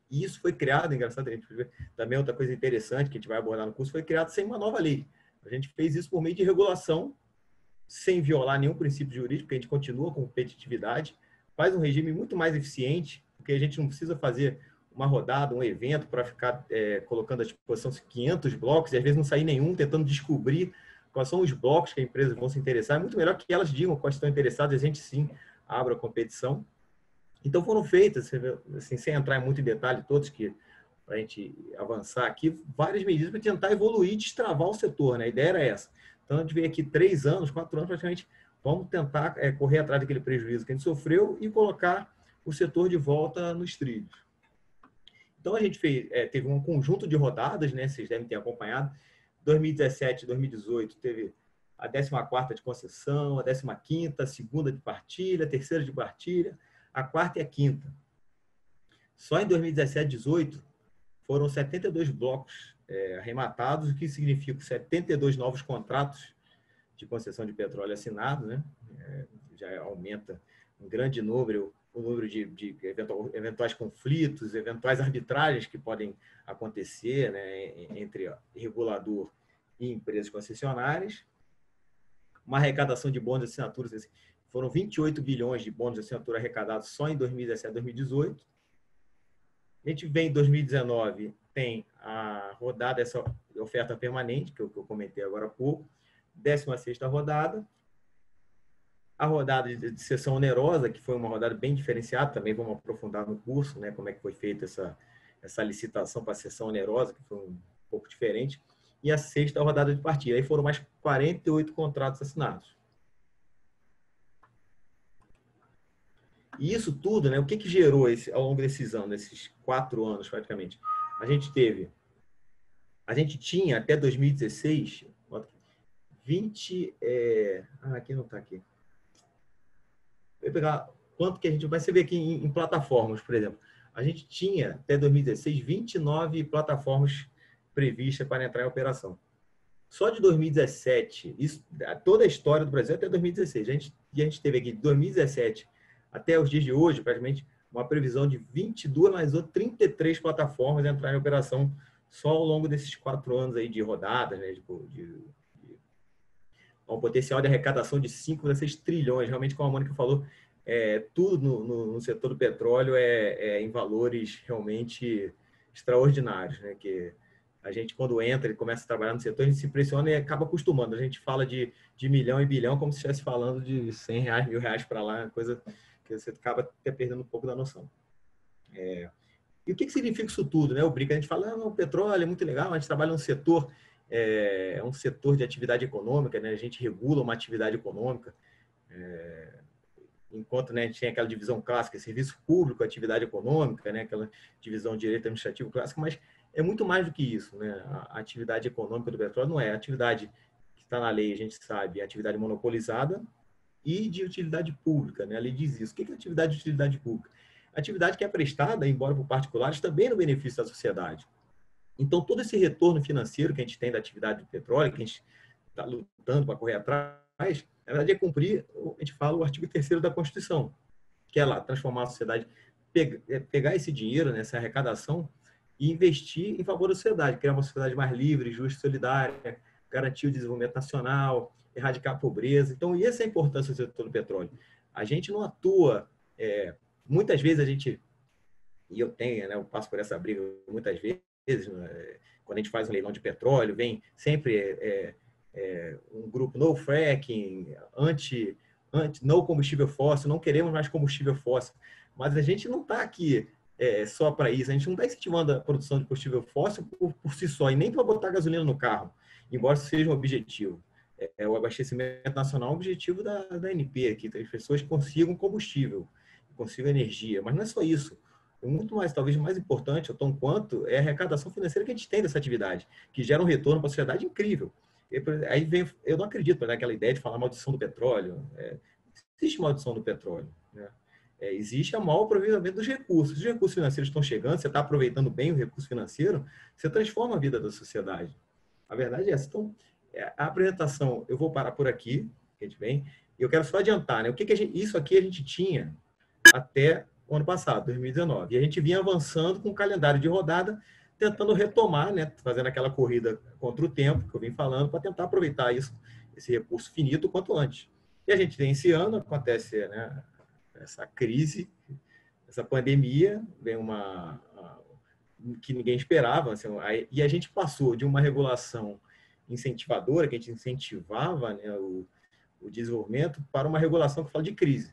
E isso foi criado, engraçado, a gente também outra coisa interessante que a gente vai abordar no curso, foi criado sem uma nova lei. A gente fez isso por meio de regulação, sem violar nenhum princípio jurídico, porque a gente continua com competitividade, faz um regime muito mais eficiente, porque a gente não precisa fazer uma rodada, um evento para ficar é, colocando à disposição quinhentos blocos e às vezes não sair nenhum, tentando descobrir quais são os blocos que as empresas vão se interessar. É muito melhor que elas digam quais estão interessadas, a gente sim abra a competição. Então foram feitas, assim, sem entrar muito em detalhe todos, que para a gente avançar aqui, várias medidas para tentar evoluir e destravar o setor, né? A ideia era essa. Então a gente veio aqui três anos, quatro anos, praticamente, vamos tentar é, correr atrás daquele prejuízo que a gente sofreu e colocar o setor de volta nos trilhos. Então a gente fez, é, teve um conjunto de rodadas, né? Vocês devem ter acompanhado. dois mil e dezessete, dois mil e dezoito teve a décima quarta de concessão, a décima quinta, a segunda de partilha, a terceira de partilha, a quarta e a quinta. Só em dois mil e dezessete, dezoito foram setenta e dois blocos é, arrematados, o que significa setenta e dois novos contratos de concessão de petróleo assinados, né? É, já aumenta um grande número o número de, de eventuais conflitos, eventuais arbitragens que podem acontecer, né, entre regulador e empresas concessionárias. Uma arrecadação de bônus de assinaturas, assim, foram vinte e oito bilhões de bônus de assinatura arrecadados só em dois mil e dezessete, dois mil e dezoito. A gente vem em dois mil e dezenove, tem a rodada, essa oferta permanente, que eu, que eu comentei agora há pouco, décima sexta rodada, a rodada de, de sessão onerosa, que foi uma rodada bem diferenciada, também vamos aprofundar no curso, né, como é que foi feita essa, essa licitação para a sessão onerosa, que foi um pouco diferente, e a sexta rodada de partida. Aí foram mais quarenta e oito contratos assinados. E isso tudo, né, o que, que gerou esse, ao longo desses anos, desses quatro anos praticamente? A gente teve, a gente tinha até dois mil e dezesseis, vinte, é, ah, aqui não está aqui. Vou pegar quanto que a gente vai ver aqui em, em plataformas, por exemplo. A gente tinha, até dois mil e dezesseis, vinte e nove plataformas previstas para entrar em operação. Só de dois mil e dezessete, isso, toda a história do Brasil até dois mil e dezesseis, a gente, a gente teve aqui de dois mil e dezessete até os dias de hoje, praticamente, uma previsão de vinte e duas, mais trinta e três plataformas entrarem em operação só ao longo desses quatro anos aí de rodadas, né, de, de um potencial de arrecadação de cinco a seis trilhões. Realmente, como a Mônica falou, é, tudo no, no, no setor do petróleo é, é em valores realmente extraordinários, né? Que a gente, quando entra e começa a trabalhar no setor, a gente se impressiona e acaba acostumando. A gente fala de, de milhão e bilhão como se estivesse falando de cem reais, mil reais para lá, coisa que você acaba até perdendo um pouco da noção. É, e o que, que significa isso tudo, né? O Brica, a gente fala, ah, não, o petróleo é muito legal, a gente trabalha no setor... é um setor de atividade econômica, né? A gente regula uma atividade econômica, é, enquanto, né, a gente tem aquela divisão clássica, serviço público, atividade econômica, né? Aquela divisão de direito administrativo clássico, mas é muito mais do que isso, né? A atividade econômica do petróleo não é a atividade que está na lei, a gente sabe, é a atividade monopolizada e de utilidade pública, né? A lei diz isso. O que é atividade de utilidade pública? Atividade que é prestada, embora por particulares, também no benefício da sociedade. Então, todo esse retorno financeiro que a gente tem da atividade do petróleo, que a gente está lutando para correr atrás, na verdade é cumprir, a gente fala, o artigo terceiro da Constituição, que é lá, transformar a sociedade, pegar esse dinheiro, né, essa arrecadação, e investir em favor da sociedade, criar uma sociedade mais livre, justa e solidária, garantir o desenvolvimento nacional, erradicar a pobreza. Então, e essa é a importância do setor do petróleo. A gente não atua, é, muitas vezes a gente, e eu tenho, né, eu passo por essa briga muitas vezes, quando a gente faz um leilão de petróleo, vem sempre é, é, um grupo no fracking, anti, anti, no combustível fóssil, não queremos mais combustível fóssil. Mas a gente não está aqui é, só para isso, a gente não está incentivando a produção de combustível fóssil por, por si só, e nem para botar gasolina no carro, embora isso seja um objetivo. É, o abastecimento nacional é um objetivo da, da A N P, que as pessoas consigam combustível, consigam energia, mas não é só isso. Muito mais, talvez mais importante, ou tão quanto, é a arrecadação financeira que a gente tem dessa atividade, que gera um retorno para a sociedade incrível. E, aí vem, eu não acredito naquela ideia de falar maldição do petróleo. É, existe maldição do petróleo, né? É, existe a mau aproveitamento dos recursos. Os recursos financeiros estão chegando, você está aproveitando bem o recurso financeiro, você transforma a vida da sociedade. A verdade é essa. Então, a apresentação, eu vou parar por aqui, que a gente vem, e eu quero só adiantar, né? O que, que a gente, isso aqui a gente tinha até o ano passado, dois mil e dezenove. E a gente vinha avançando com o calendário de rodada, tentando retomar, né, fazendo aquela corrida contra o tempo, que eu vim falando, para tentar aproveitar isso, esse recurso finito o quanto antes. E a gente tem esse ano, acontece, né, essa crise, essa pandemia, vem uma, uma que ninguém esperava, assim, e a gente passou de uma regulação incentivadora, que a gente incentivava, né, o, o desenvolvimento, para uma regulação que fala de crise.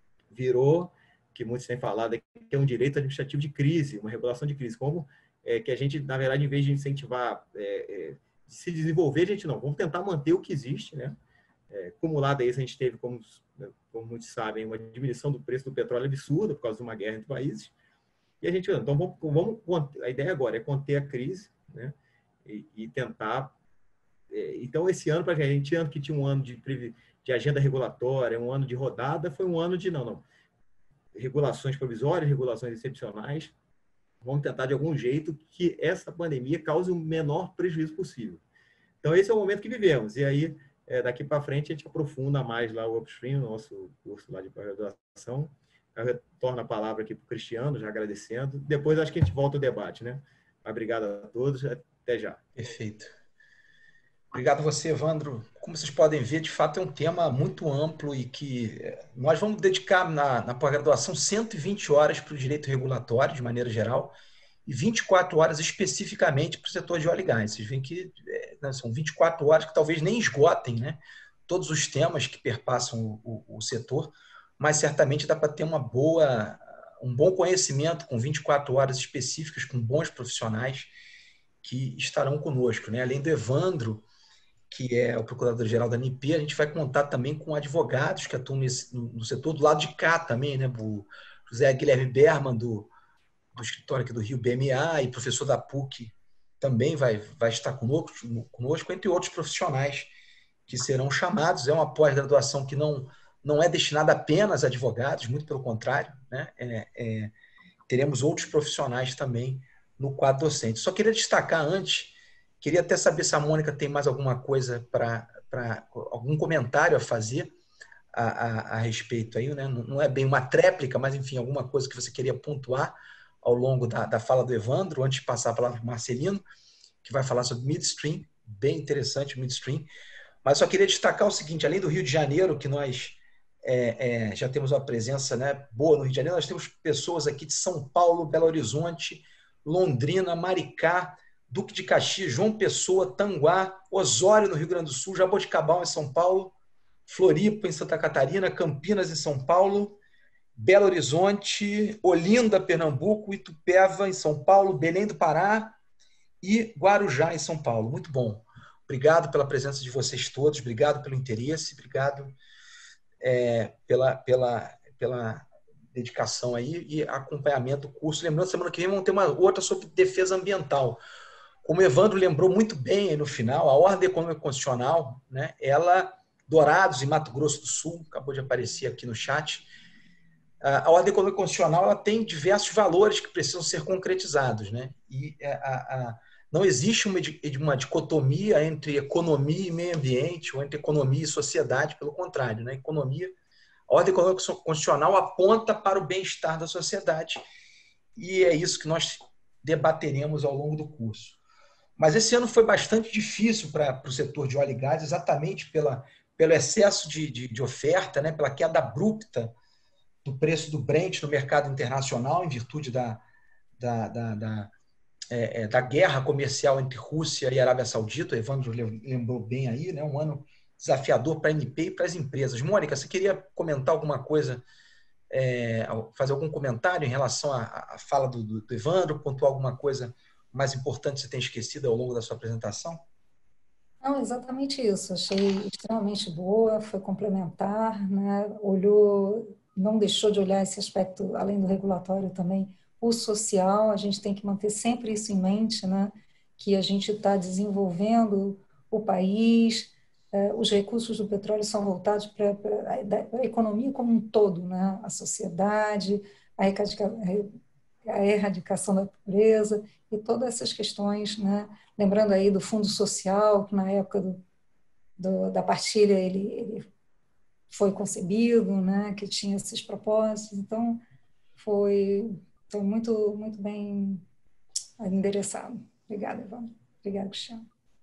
Virou, que muitos têm falado, que é um direito administrativo de crise, uma regulação de crise, como é, que a gente, na verdade, em vez de incentivar é, é, se desenvolver, a gente não, vamos tentar manter o que existe, né? É, acumulado a isso, a gente teve, como, como muitos sabem, uma diminuição do preço do petróleo absurda por causa de uma guerra entre países. E a gente, então, vamos, vamos a ideia agora é conter a crise, né? E, e tentar. É, então, esse ano, para a gente, ano que tinha um ano de, de agenda regulatória, um ano de rodada, foi um ano de, não, não, regulações provisórias, regulações excepcionais. Vamos tentar, de algum jeito, que essa pandemia cause o menor prejuízo possível. Então, esse é o momento que vivemos. E aí, é, daqui para frente, a gente aprofunda mais lá o Upstream, o nosso curso lá de pós-graduação. Eu retorno a palavra aqui para o Cristiano, já agradecendo. Depois, acho que a gente volta ao debate, né? Obrigado a todos. Até já. Perfeito. Obrigado a você, Evandro. Como vocês podem ver, de fato, é um tema muito amplo e que nós vamos dedicar na, na pós-graduação cento e vinte horas para o direito regulatório, de maneira geral, e vinte e quatro horas especificamente para o setor de óleo e gás. Vocês veem que né, são vinte e quatro horas que talvez nem esgotem, né, todos os temas que perpassam o, o, o setor, mas certamente dá para ter uma boa, um bom conhecimento com vinte e quatro horas específicas, com bons profissionais que estarão conosco, né? Além do Evandro, que é o procurador-geral da A N P, a gente vai contar também com advogados que atuam nesse, no setor do lado de cá também, né? O José Guilherme Berman, do, do escritório aqui do Rio, B M A, e professor da P U C, também vai, vai estar conosco, conosco, entre outros profissionais que serão chamados. É uma pós-graduação que não, não é destinada apenas a advogados, muito pelo contrário, né? É, é, teremos outros profissionais também no quadro docente. Só queria destacar antes, queria até saber se a Mônica tem mais alguma coisa para, algum comentário a fazer a, a, a respeito aí, né? Não é bem uma tréplica, mas enfim, alguma coisa que você queria pontuar ao longo da, da fala do Evandro, antes de passar a palavra para o Marcelino, que vai falar sobre midstream, bem interessante o midstream. Mas só queria destacar o seguinte, além do Rio de Janeiro, que nós é, é, já temos uma presença, né, boa no Rio de Janeiro, nós temos pessoas aqui de São Paulo, Belo Horizonte, Londrina, Maricá, Duque de Caxias, João Pessoa, Tanguá, Osório, no Rio Grande do Sul, Jaboticabal, em São Paulo, Floripa, em Santa Catarina, Campinas, em São Paulo, Belo Horizonte, Olinda, Pernambuco, Itupeva, em São Paulo, Belém do Pará e Guarujá, em São Paulo. Muito bom. Obrigado pela presença de vocês todos, obrigado pelo interesse, obrigado é, pela, pela, pela dedicação aí e acompanhamento do curso. Lembrando, semana que vem vamos ter uma outra sobre defesa ambiental. Como o Evandro lembrou muito bem aí no final, a Ordem Econômica Constitucional, né, ela, Dourados e Mato Grosso do Sul, acabou de aparecer aqui no chat, a Ordem Econômica Constitucional ela tem diversos valores que precisam ser concretizados, né? E a, a, não existe uma, uma dicotomia entre economia e meio ambiente, ou entre economia e sociedade, pelo contrário, né? Economia, a Ordem Econômica Constitucional aponta para o bem-estar da sociedade, e é isso que nós debateremos ao longo do curso. Mas esse ano foi bastante difícil para o setor de óleo e gás, exatamente pela, pelo excesso de, de, de oferta, né? Pela queda abrupta do preço do Brent no mercado internacional, em virtude da, da, da, da, é, da guerra comercial entre Rússia e Arábia Saudita. O Evandro lembrou bem aí, né? Um ano desafiador para a A N P e para as empresas. Mônica, você queria comentar alguma coisa, é, fazer algum comentário em relação à, à fala do, do, do Evandro, pontuar alguma coisa mais importante que você tenha esquecido ao longo da sua apresentação? Não, exatamente isso. Achei extremamente boa, foi complementar, né? Olhou, não deixou de olhar esse aspecto, além do regulatório também, o social. A gente tem que manter sempre isso em mente, né? Que a gente está desenvolvendo o país, eh, os recursos do petróleo são voltados para a economia como um todo, né? A sociedade, a erradicação, a erradicação da pobreza e todas essas questões, né? Lembrando aí do Fundo Social, que na época do, do, da partilha ele, ele foi concebido, né? Que tinha esses propósitos. Então, foi, foi muito, muito bem endereçado. Obrigada, Evandro. Obrigada, Cristiano.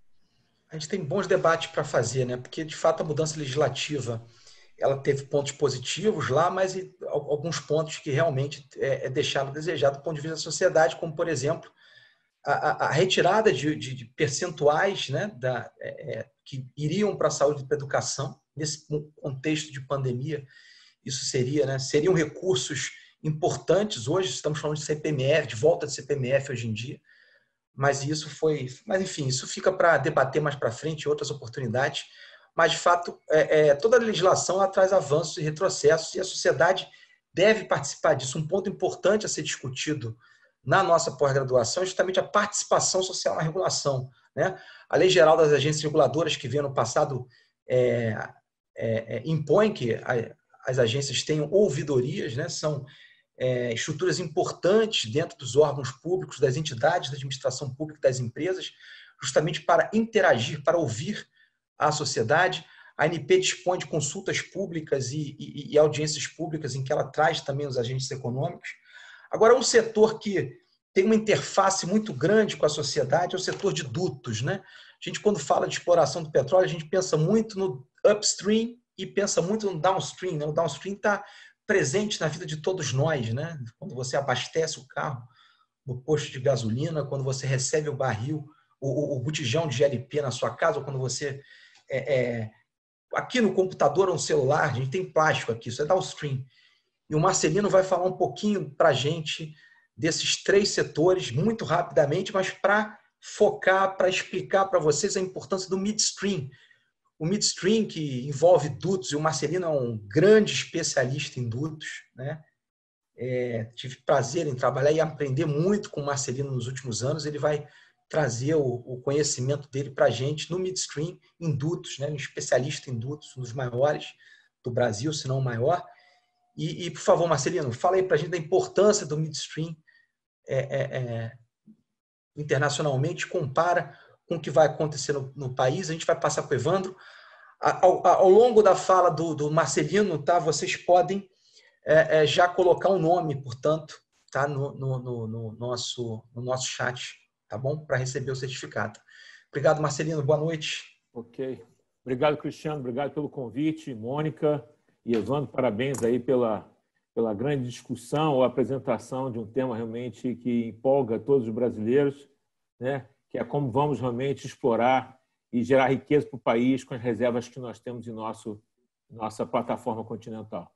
A gente tem bons debates para fazer, né? Porque, de fato, a mudança legislativa ela teve pontos positivos lá, mas alguns pontos que realmente é, é deixaram a desejar do ponto de vista da sociedade, como, por exemplo, a, a retirada de, de, de percentuais, né, da, é, que iriam para a saúde e para a educação, nesse contexto de pandemia. Isso seria, né, seriam recursos importantes. Hoje estamos falando de C P M F, de volta de C P M F hoje em dia, mas isso foi... Mas, enfim, isso fica para debater mais para frente em outras oportunidades. Mas, de fato, é, é, toda a legislação ela traz avanços e retrocessos e a sociedade deve participar disso. Um ponto importante a ser discutido na nossa pós-graduação é justamente a participação social na regulação, né? A Lei Geral das Agências Reguladoras, que veio no passado, é, é, é, impõe que a, as agências tenham ouvidorias, né? São é, estruturas importantes dentro dos órgãos públicos, das entidades da administração pública, das empresas, justamente para interagir, para ouvir a sociedade. A A N P dispõe de consultas públicas e, e, e audiências públicas em que ela traz também os agentes econômicos. Agora, um setor que tem uma interface muito grande com a sociedade é o setor de dutos, né? A gente, quando fala de exploração do petróleo, a gente pensa muito no upstream e pensa muito no downstream, né? O downstream está presente na vida de todos nós, né? Quando você abastece o carro no posto de gasolina, quando você recebe o barril, o, o, o botijão de G L P na sua casa, ou quando você... É, é, aqui no computador ou no celular, a gente tem plástico aqui, isso é downstream. E o Marcelino vai falar um pouquinho para a gente desses três setores, muito rapidamente, mas para focar, para explicar para vocês a importância do midstream. O midstream, que envolve dutos, e o Marcelino é um grande especialista em dutos, né? É, tive prazer em trabalhar e aprender muito com o Marcelino nos últimos anos. Ele vai trazer o, o conhecimento dele para a gente no midstream, em dutos, né? Um especialista em dutos, um dos maiores do Brasil, se não o maior. E, e, por favor, Marcelino, fala aí para a gente da importância do midstream é, é, é, internacionalmente, compara com o que vai acontecer no, no país. A gente vai passar para o Evandro. Ao, ao longo da fala do, do Marcelino, tá, vocês podem é, é, já colocar um nome, portanto, tá, no, no, no, no, nosso, no nosso chat, tá bom? Para receber o certificado. Obrigado, Marcelino. Boa noite. Ok. Obrigado, Cristiano. Obrigado pelo convite. Mônica e Evandro, parabéns aí pela, pela grande discussão ou apresentação de um tema realmente que empolga todos os brasileiros, né? Que é como vamos realmente explorar e gerar riqueza para o país com as reservas que nós temos em nosso, nossa plataforma continental.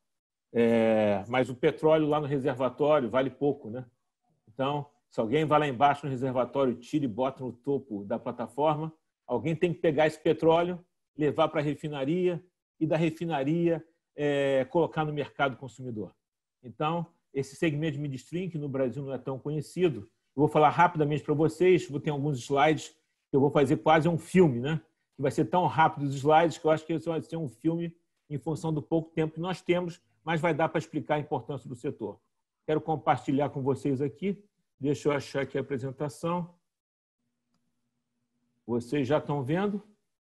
É, mas o petróleo lá no reservatório vale pouco, né? Então, se alguém vai lá embaixo no reservatório, tira e bota no topo da plataforma, alguém tem que pegar esse petróleo, levar para a refinaria e da refinaria é, colocar no mercado consumidor. Então, esse segmento de midstream, que no Brasil não é tão conhecido, eu vou falar rapidamente para vocês, vou ter alguns slides que eu vou fazer quase um filme, né? Que vai ser tão rápido os slides que eu acho que isso vai ser um filme em função do pouco tempo que nós temos, mas vai dar para explicar a importância do setor. Quero compartilhar com vocês aqui. Deixa eu achar aqui a apresentação. Vocês já estão vendo?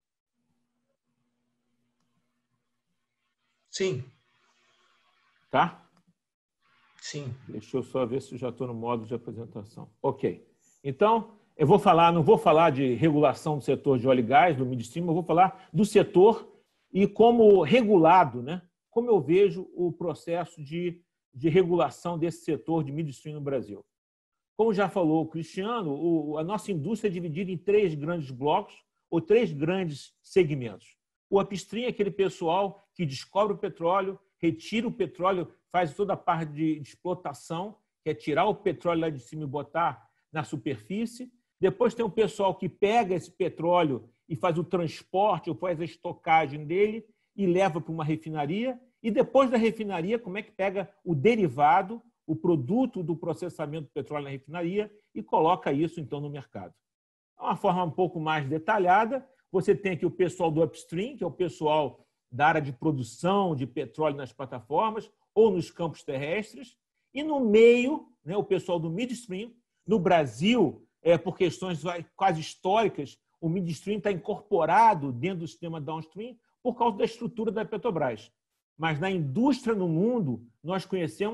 Sim. Tá? Sim. Deixa eu só ver se eu já estou no modo de apresentação. Ok. Então, eu vou falar, não vou falar de regulação do setor de óleo e gás, do midstream, eu vou falar do setor e como regulado, né? Como eu vejo o processo de, de regulação desse setor de midstream no Brasil. Como já falou o Cristiano, o, a nossa indústria é dividida em três grandes blocos ou três grandes segmentos. O upstream é aquele pessoal que descobre o petróleo, retira o petróleo, faz toda a parte de explotação, que é tirar o petróleo lá de cima e botar na superfície. Depois tem o pessoal que pega esse petróleo e faz o transporte ou faz a estocagem dele e leva para uma refinaria. E depois da refinaria, como é que pega o derivado, o produto do processamento do petróleo na refinaria e coloca isso, então, no mercado. De uma forma um pouco mais detalhada, você tem aqui o pessoal do upstream, que é o pessoal da área de produção de petróleo nas plataformas ou nos campos terrestres, e no meio, né, o pessoal do midstream. No Brasil, é, por questões quase históricas, o midstream está incorporado dentro do sistema downstream por causa da estrutura da Petrobras. Mas na indústria no mundo, nós conhecemos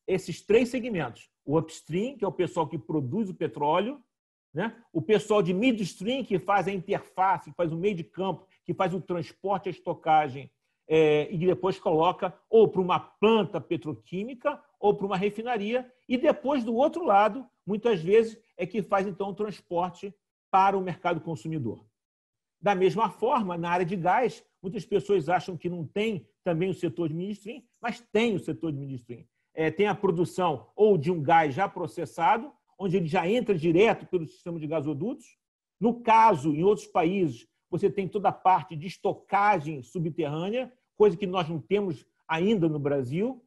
esses três segmentos. O upstream, que é o pessoal que produz o petróleo, né? O pessoal de midstream, que faz a interface, que faz o meio de campo, que faz o transporte, a estocagem, é, e depois coloca ou para uma planta petroquímica ou para uma refinaria. E depois, do outro lado, muitas vezes, é que faz então o transporte para o mercado consumidor. Da mesma forma, na área de gás, muitas pessoas acham que não tem também o setor de midstream, mas tem o setor de midstream. É, tem a produção ou de um gás já processado, onde ele já entra direto pelo sistema de gasodutos. No caso, em outros países, você tem toda a parte de estocagem subterrânea, coisa que nós não temos ainda no Brasil.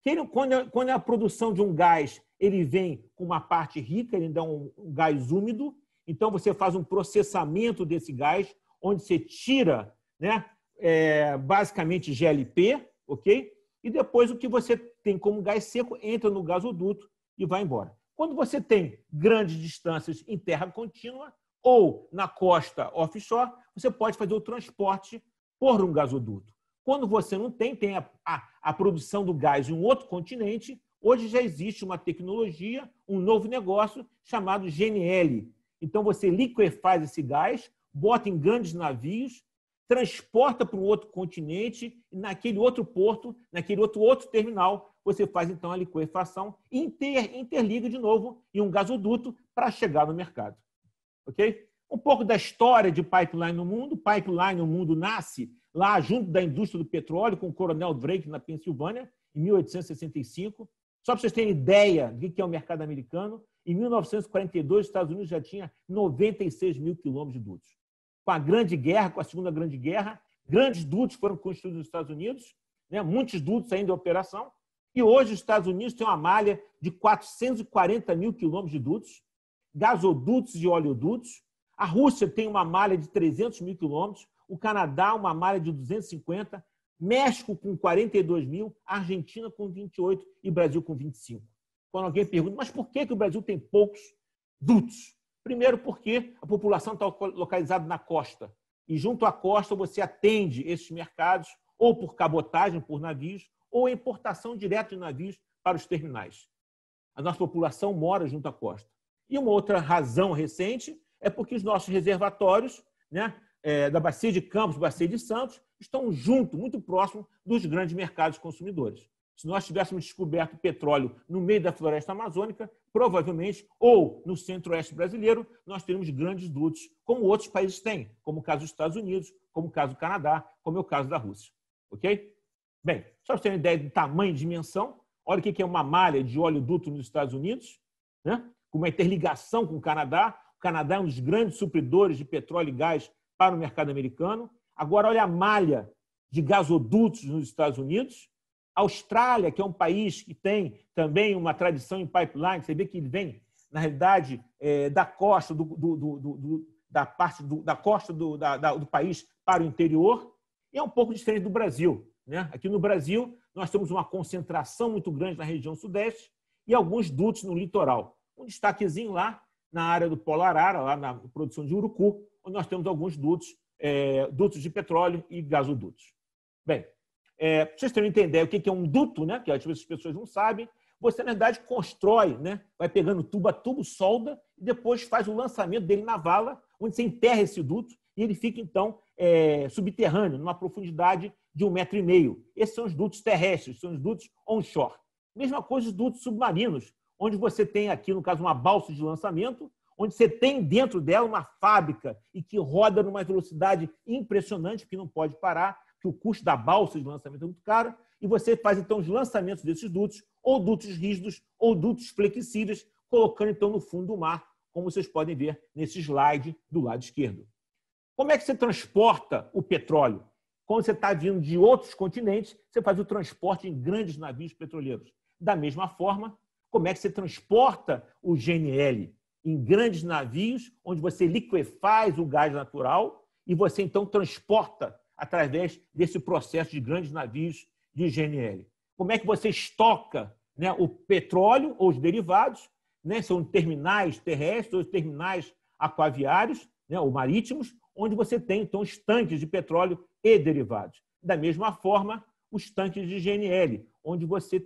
Quando é a produção de um gás, ele vem com uma parte rica, ele dá um gás úmido, então você faz um processamento desse gás, onde você tira, né, é, basicamente G L P, ok? E depois o que você tem como gás seco entra no gasoduto e vai embora. Quando você tem grandes distâncias em terra contínua ou na costa offshore, você pode fazer o transporte por um gasoduto. Quando você não tem, tem a, a, a produção do gás em um outro continente, hoje já existe uma tecnologia, um novo negócio chamado G N L. Então, você liquefaz esse gás, bota em grandes navios, transporta para um outro continente e naquele outro porto, naquele outro, outro terminal, você faz então a liquefação e inter, interliga de novo em um gasoduto para chegar no mercado. Ok? Um pouco da história de pipeline no mundo. Pipeline no mundo nasce lá junto da indústria do petróleo com o Coronel Drake na Pensilvânia, em mil oitocentos e sessenta e cinco. Só para vocês terem ideia do que é o mercado americano, em mil novecentos e quarenta e dois, os Estados Unidos já tinha noventa e seis mil quilômetros de dutos. Com a Grande Guerra, com a Segunda Grande Guerra, grandes dutos foram construídos nos Estados Unidos, né? Muitos dutos ainda em operação, e hoje os Estados Unidos têm uma malha de quatrocentos e quarenta mil quilômetros de dutos, gasodutos e oleodutos. A Rússia tem uma malha de trezentos mil quilômetros, o Canadá uma malha de duzentos e cinquenta, México com quarenta e dois mil, Argentina com vinte e oito e Brasil com vinte e cinco. Quando alguém pergunta, mas por que que o Brasil tem poucos dutos? Primeiro, porque a população está localizada na costa. E junto à costa você atende esses mercados ou por cabotagem, por navios, ou importação direta de navios para os terminais. A nossa população mora junto à costa. E uma outra razão recente é porque os nossos reservatórios, né, é, da Bacia de Campos, Bacia de Santos, estão junto, muito próximo dos grandes mercados consumidores. Se nós tivéssemos descoberto petróleo no meio da floresta amazônica, provavelmente, ou no centro-oeste brasileiro, nós teríamos grandes dutos, como outros países têm, como o caso dos Estados Unidos, como o caso do Canadá, como é o caso da Rússia. Ok? Bem, só para você ter uma ideia do tamanho e dimensão, olha o que é uma malha de oleoduto nos Estados Unidos, né? Com uma interligação com o Canadá. O Canadá é um dos grandes supridores de petróleo e gás para o mercado americano. Agora, olha a malha de gasodutos nos Estados Unidos. A Austrália, que é um país que tem também uma tradição em pipeline, você vê que ele vem, na realidade, é, da costa do, do, do, do, da parte do, da costa do, da, da, do país para o interior, e é um pouco diferente do Brasil, né? Aqui no Brasil, nós temos uma concentração muito grande na região sudeste e alguns dutos no litoral. Um destaquezinho lá na área do Polo Arara, lá na produção de urucu, onde nós temos alguns dutos, é, dutos de petróleo e gasodutos. Bem, é, para vocês terem entender o que é um duto, né, que às vezes as pessoas não sabem, você, na verdade, constrói, né, vai pegando tubo a tubo, solda, e depois faz o lançamento dele na vala, onde você enterra esse duto, e ele fica, então, é, subterrâneo, numa profundidade de um metro e meio. Esses são os dutos terrestres, são os dutos onshore. Mesma coisa os dutos submarinos, onde você tem aqui, no caso, uma balsa de lançamento, onde você tem dentro dela uma fábrica e que roda numa velocidade impressionante, que não pode parar, que o custo da balsa de lançamento é muito caro, e você faz, então, os lançamentos desses dutos, ou dutos rígidos, ou dutos flexíveis, colocando, então, no fundo do mar, como vocês podem ver nesse slide do lado esquerdo. Como é que você transporta o petróleo? Quando você está vindo de outros continentes, você faz o transporte em grandes navios petroleiros. Da mesma forma, como é que você transporta o G N L? Em grandes navios, onde você liquefaz o gás natural e você, então, transporta através desse processo de grandes navios de G N L. Como é que você estoca, né, o petróleo ou os derivados? Né, são terminais terrestres ou terminais aquaviários, né, ou marítimos, onde você tem, então, os tanques de petróleo e derivados. Da mesma forma, os tanques de G N L, onde você tem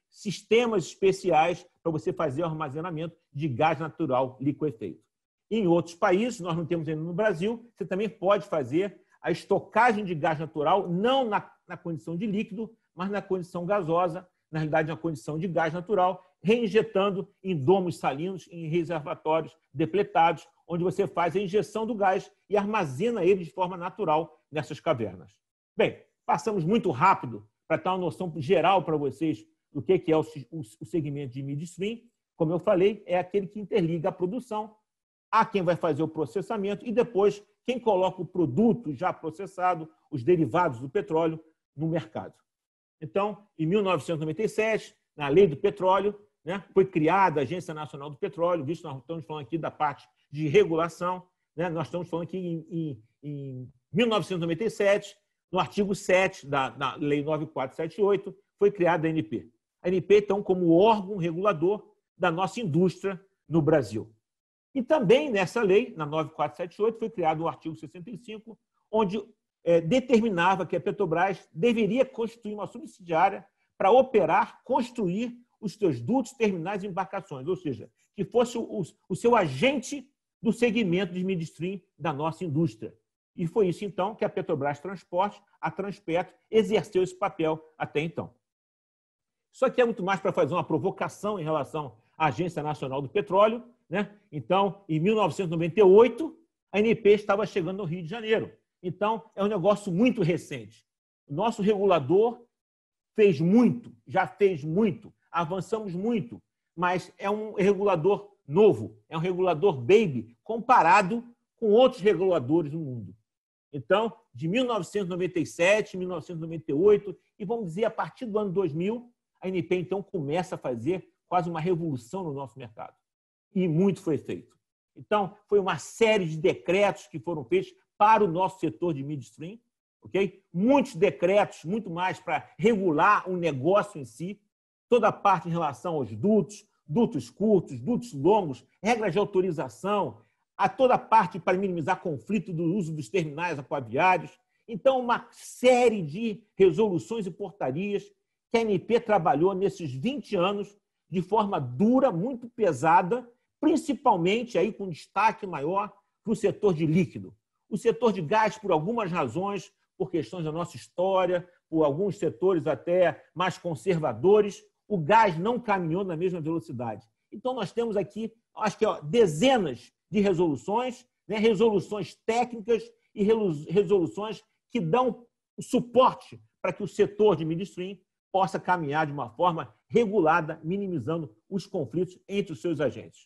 sistemas especiais para você fazer o armazenamento de gás natural liquefeito. Em outros países, nós não temos ainda no Brasil, você também pode fazer a estocagem de gás natural, não na, na condição de líquido, mas na condição gasosa, na realidade, na condição de gás natural, reinjetando em domos salinos, em reservatórios depletados, onde você faz a injeção do gás e armazena ele de forma natural nessas cavernas. Bem, passamos muito rápido para dar uma noção geral para vocês do que é o segmento de midstream. Como eu falei, é aquele que interliga a produção a quem vai fazer o processamento e depois quem coloca o produto já processado, os derivados do petróleo, no mercado. Então, em mil novecentos e noventa e sete, na Lei do Petróleo, né, foi criada a Agência Nacional do Petróleo, visto que nós estamos falando aqui da parte de regulação, né, nós estamos falando aqui em, em, em mil novecentos e noventa e sete, no artigo sete da, da Lei nove mil quatrocentos e setenta e oito, foi criada a A N P. A A N P, então, como órgão regulador da nossa indústria no Brasil. E também nessa lei, na nove mil quatrocentos e setenta e oito, foi criado o artigo sessenta e cinco, onde é, determinava que a Petrobras deveria constituir uma subsidiária para operar, construir os seus dutos, terminais e embarcações, ou seja, que fosse o, o seu agente do segmento de midstream da nossa indústria. E foi isso, então, que a Petrobras Transporte, a Transpetro, exerceu esse papel até então. Isso aqui é muito mais para fazer uma provocação em relação à Agência Nacional do Petróleo, né? Então, em mil novecentos e noventa e oito, a A N P estava chegando no Rio de Janeiro. Então, é um negócio muito recente. O nosso regulador fez muito, já fez muito, avançamos muito, mas é um regulador novo, é um regulador baby comparado com outros reguladores no mundo. Então, de mil novecentos e noventa e sete, mil novecentos e noventa e oito, e vamos dizer, a partir do ano dois mil, a A N P, então, começa a fazer quase uma revolução no nosso mercado. E muito foi feito. Então, foi uma série de decretos que foram feitos para o nosso setor de midstream, ok? Muitos decretos, muito mais para regular o negócio em si, toda a parte em relação aos dutos, dutos curtos, dutos longos, regras de autorização, a toda a parte para minimizar conflito do uso dos terminais aquaviários. Então, uma série de resoluções e portarias que a A N P trabalhou nesses vinte anos de forma dura, muito pesada, principalmente aí com destaque maior para o setor de líquido. O setor de gás, por algumas razões, por questões da nossa história, por alguns setores até mais conservadores, o gás não caminhou na mesma velocidade. Então, nós temos aqui, acho que ó, dezenas de resoluções, né, resoluções técnicas e resoluções que dão suporte para que o setor de midstream possa caminhar de uma forma regulada, minimizando os conflitos entre os seus agentes.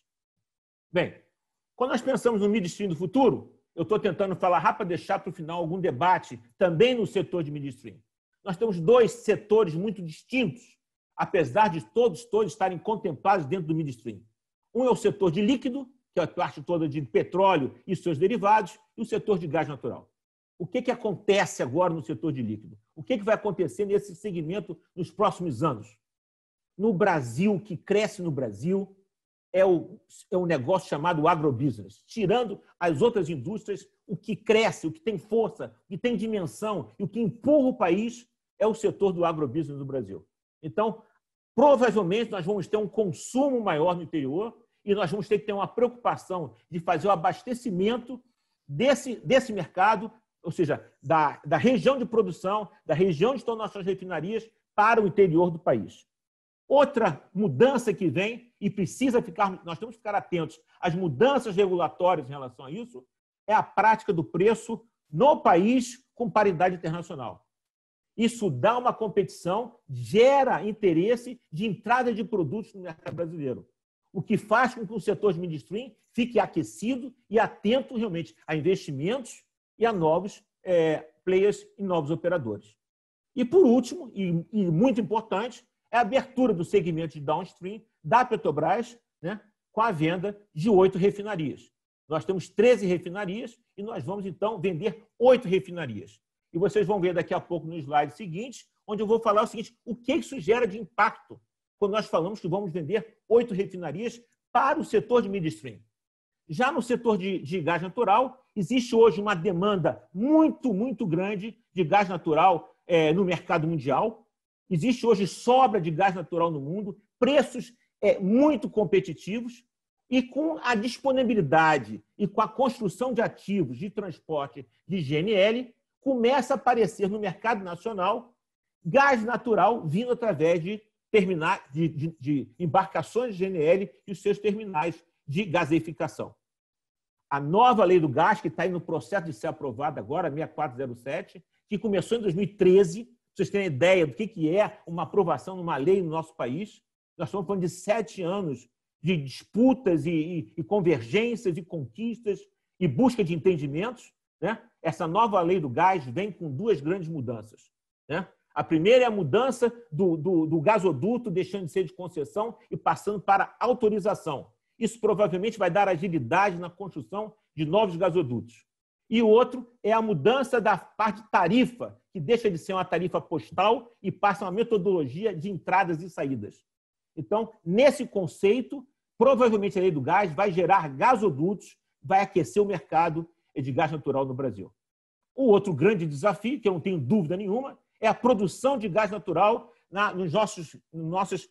Bem, quando nós pensamos no midstream do futuro, eu estou tentando falar rápido para deixar para o final algum debate também no setor de midstream. Nós temos dois setores muito distintos, apesar de todos, todos estarem contemplados dentro do midstream. Um é o setor de líquido, que é a parte toda de petróleo e seus derivados, e o setor de gás natural. O que, que acontece agora no setor de líquido? O que, que vai acontecer nesse segmento nos próximos anos? No Brasil, o que cresce no Brasil é o, é um negócio chamado agrobusiness. Tirando as outras indústrias, o que cresce, o que tem força, o que tem dimensão e o que empurra o país é o setor do agrobusiness no Brasil. Então, provavelmente, nós vamos ter um consumo maior no interior e nós vamos ter que ter uma preocupação de fazer o abastecimento desse, desse mercado, ou seja, da, da região de produção, da região de todas as nossas refinarias para o interior do país. Outra mudança que vem, e precisa ficar, nós temos que ficar atentos às mudanças regulatórias em relação a isso, é a prática do preço no país com paridade internacional. Isso dá uma competição, gera interesse de entrada de produtos no mercado brasileiro, o que faz com que o setor de midstream fique aquecido e atento realmente a investimentos e a novos é, players e novos operadores. E, por último, e, e muito importante, é a abertura do segmento de downstream da Petrobras, né, com a venda de oito refinarias. Nós temos treze refinarias e nós vamos, então, vender oito refinarias. E vocês vão ver daqui a pouco no slide seguinte, onde eu vou falar o seguinte, o que isso gera de impacto quando nós falamos que vamos vender oito refinarias para o setor de midstream. Já no setor de, de gás natural, existe hoje uma demanda muito, muito grande de gás natural é, no mercado mundial. Existe hoje sobra de gás natural no mundo, preços é, muito competitivos, e com a disponibilidade e com a construção de ativos de transporte de G N L, começa a aparecer no mercado nacional gás natural vindo através de, terminais, de, de, de embarcações de G N L e os seus terminais de gaseificação. A nova lei do gás, que está aí no processo de ser aprovada agora, seis mil quatrocentos e sete, que começou em dois mil e treze, para vocês terem ideia do que é uma aprovação de uma lei no nosso país. Nós estamos falando de sete anos de disputas e, e, e convergências e conquistas e busca de entendimentos, né? Essa nova lei do gás vem com duas grandes mudanças, né? A primeira é a mudança do, do, do gasoduto deixando de ser de concessão e passando para autorização. Isso provavelmente vai dar agilidade na construção de novos gasodutos. E o outro é a mudança da parte de tarifa, que deixa de ser uma tarifa postal e passa a uma metodologia de entradas e saídas. Então, nesse conceito, provavelmente a lei do gás vai gerar gasodutos, vai aquecer o mercado de gás natural no Brasil. O outro grande desafio, que eu não tenho dúvida nenhuma, é a produção de gás natural na, nos nossos, nos nossas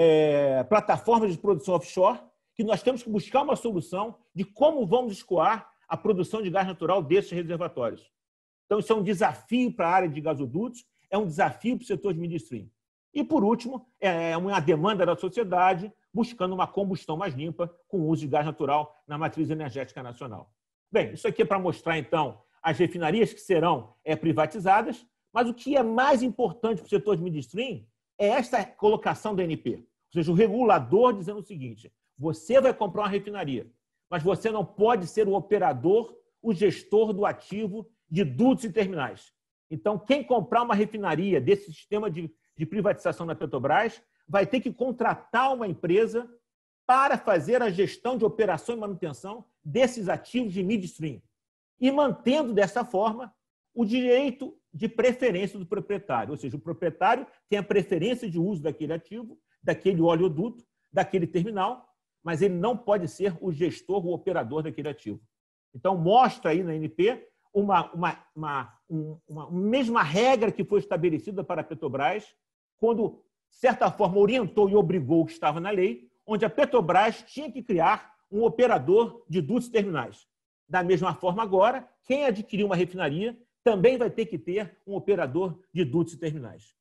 é, plataformas de produção offshore, que nós temos que buscar uma solução de como vamos escoar a produção de gás natural desses reservatórios. Então, isso é um desafio para a área de gasodutos, é um desafio para o setor de midstream. E, por último, é uma demanda da sociedade buscando uma combustão mais limpa com o uso de gás natural na matriz energética nacional. Bem, isso aqui é para mostrar, então, as refinarias que serão é, privatizadas, mas o que é mais importante para o setor de midstream é esta colocação da A N P. Ou seja, o regulador dizendo o seguinte: você vai comprar uma refinaria, mas você não pode ser o operador, o gestor do ativo de dutos e terminais. Então, quem comprar uma refinaria desse sistema de, de privatização da Petrobras vai ter que contratar uma empresa para fazer a gestão de operação e manutenção desses ativos de midstream e mantendo, dessa forma, o direito de preferência do proprietário. Ou seja, o proprietário tem a preferência de uso daquele ativo, daquele oleoduto, daquele terminal, mas ele não pode ser o gestor, o operador daquele ativo. Então, mostra aí na A N P uma, uma, uma, uma, uma mesma regra que foi estabelecida para a Petrobras, quando, de certa forma, orientou e obrigou o que estava na lei, onde a Petrobras tinha que criar um operador de dutos terminais. Da mesma forma, agora, quem adquirir uma refinaria também vai ter que ter um operador de dutos e terminais.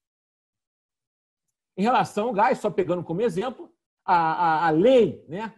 Em relação ao gás, só pegando como exemplo, a, a, a lei, né,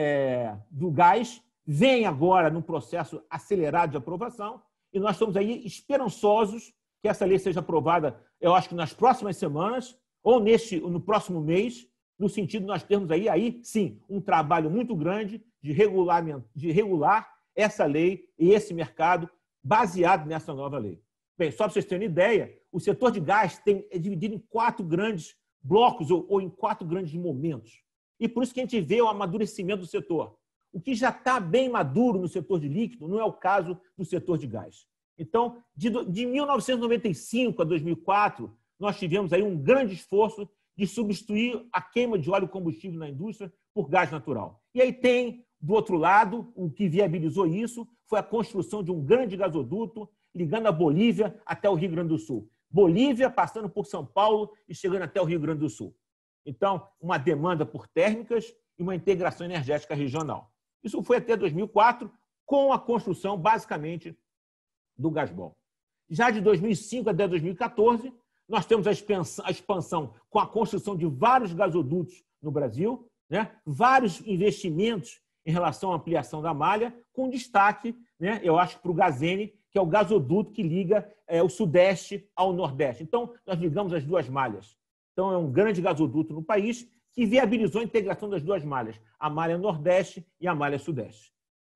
é, do gás vem agora num processo acelerado de aprovação e nós estamos aí esperançosos que essa lei seja aprovada, eu acho que nas próximas semanas ou neste, no próximo mês, no sentido de nós termos aí, aí, sim, um trabalho muito grande de, regulamento, de regular essa lei e esse mercado baseado nessa nova lei. Bem, só para vocês terem uma ideia, o setor de gás tem, é dividido em quatro grandes blocos ou, ou em quatro grandes momentos. E por isso que a gente vê o amadurecimento do setor. O que já está bem maduro no setor de líquido não é o caso do setor de gás. Então, de, de mil novecentos e noventa e cinco a dois mil e quatro, nós tivemos aí um grande esforço de substituir a queima de óleo e combustível na indústria por gás natural. E aí tem, do outro lado, o que viabilizou isso foi a construção de um grande gasoduto ligando a Bolívia até o Rio Grande do Sul. Bolívia passando por São Paulo e chegando até o Rio Grande do Sul. Então, uma demanda por térmicas e uma integração energética regional. Isso foi até dois mil e quatro, com a construção, basicamente, do Gasbol. Já de dois mil e cinco até dois mil e quatorze, nós temos a expansão, a expansão com a construção de vários gasodutos no Brasil, né? Vários investimentos em relação à ampliação da malha, com destaque, né, eu acho, para o Gazene, que é o gasoduto que liga é, o Sudeste ao Nordeste. Então, nós ligamos as duas malhas. Então, é um grande gasoduto no país que viabilizou a integração das duas malhas, a malha Nordeste e a malha Sudeste.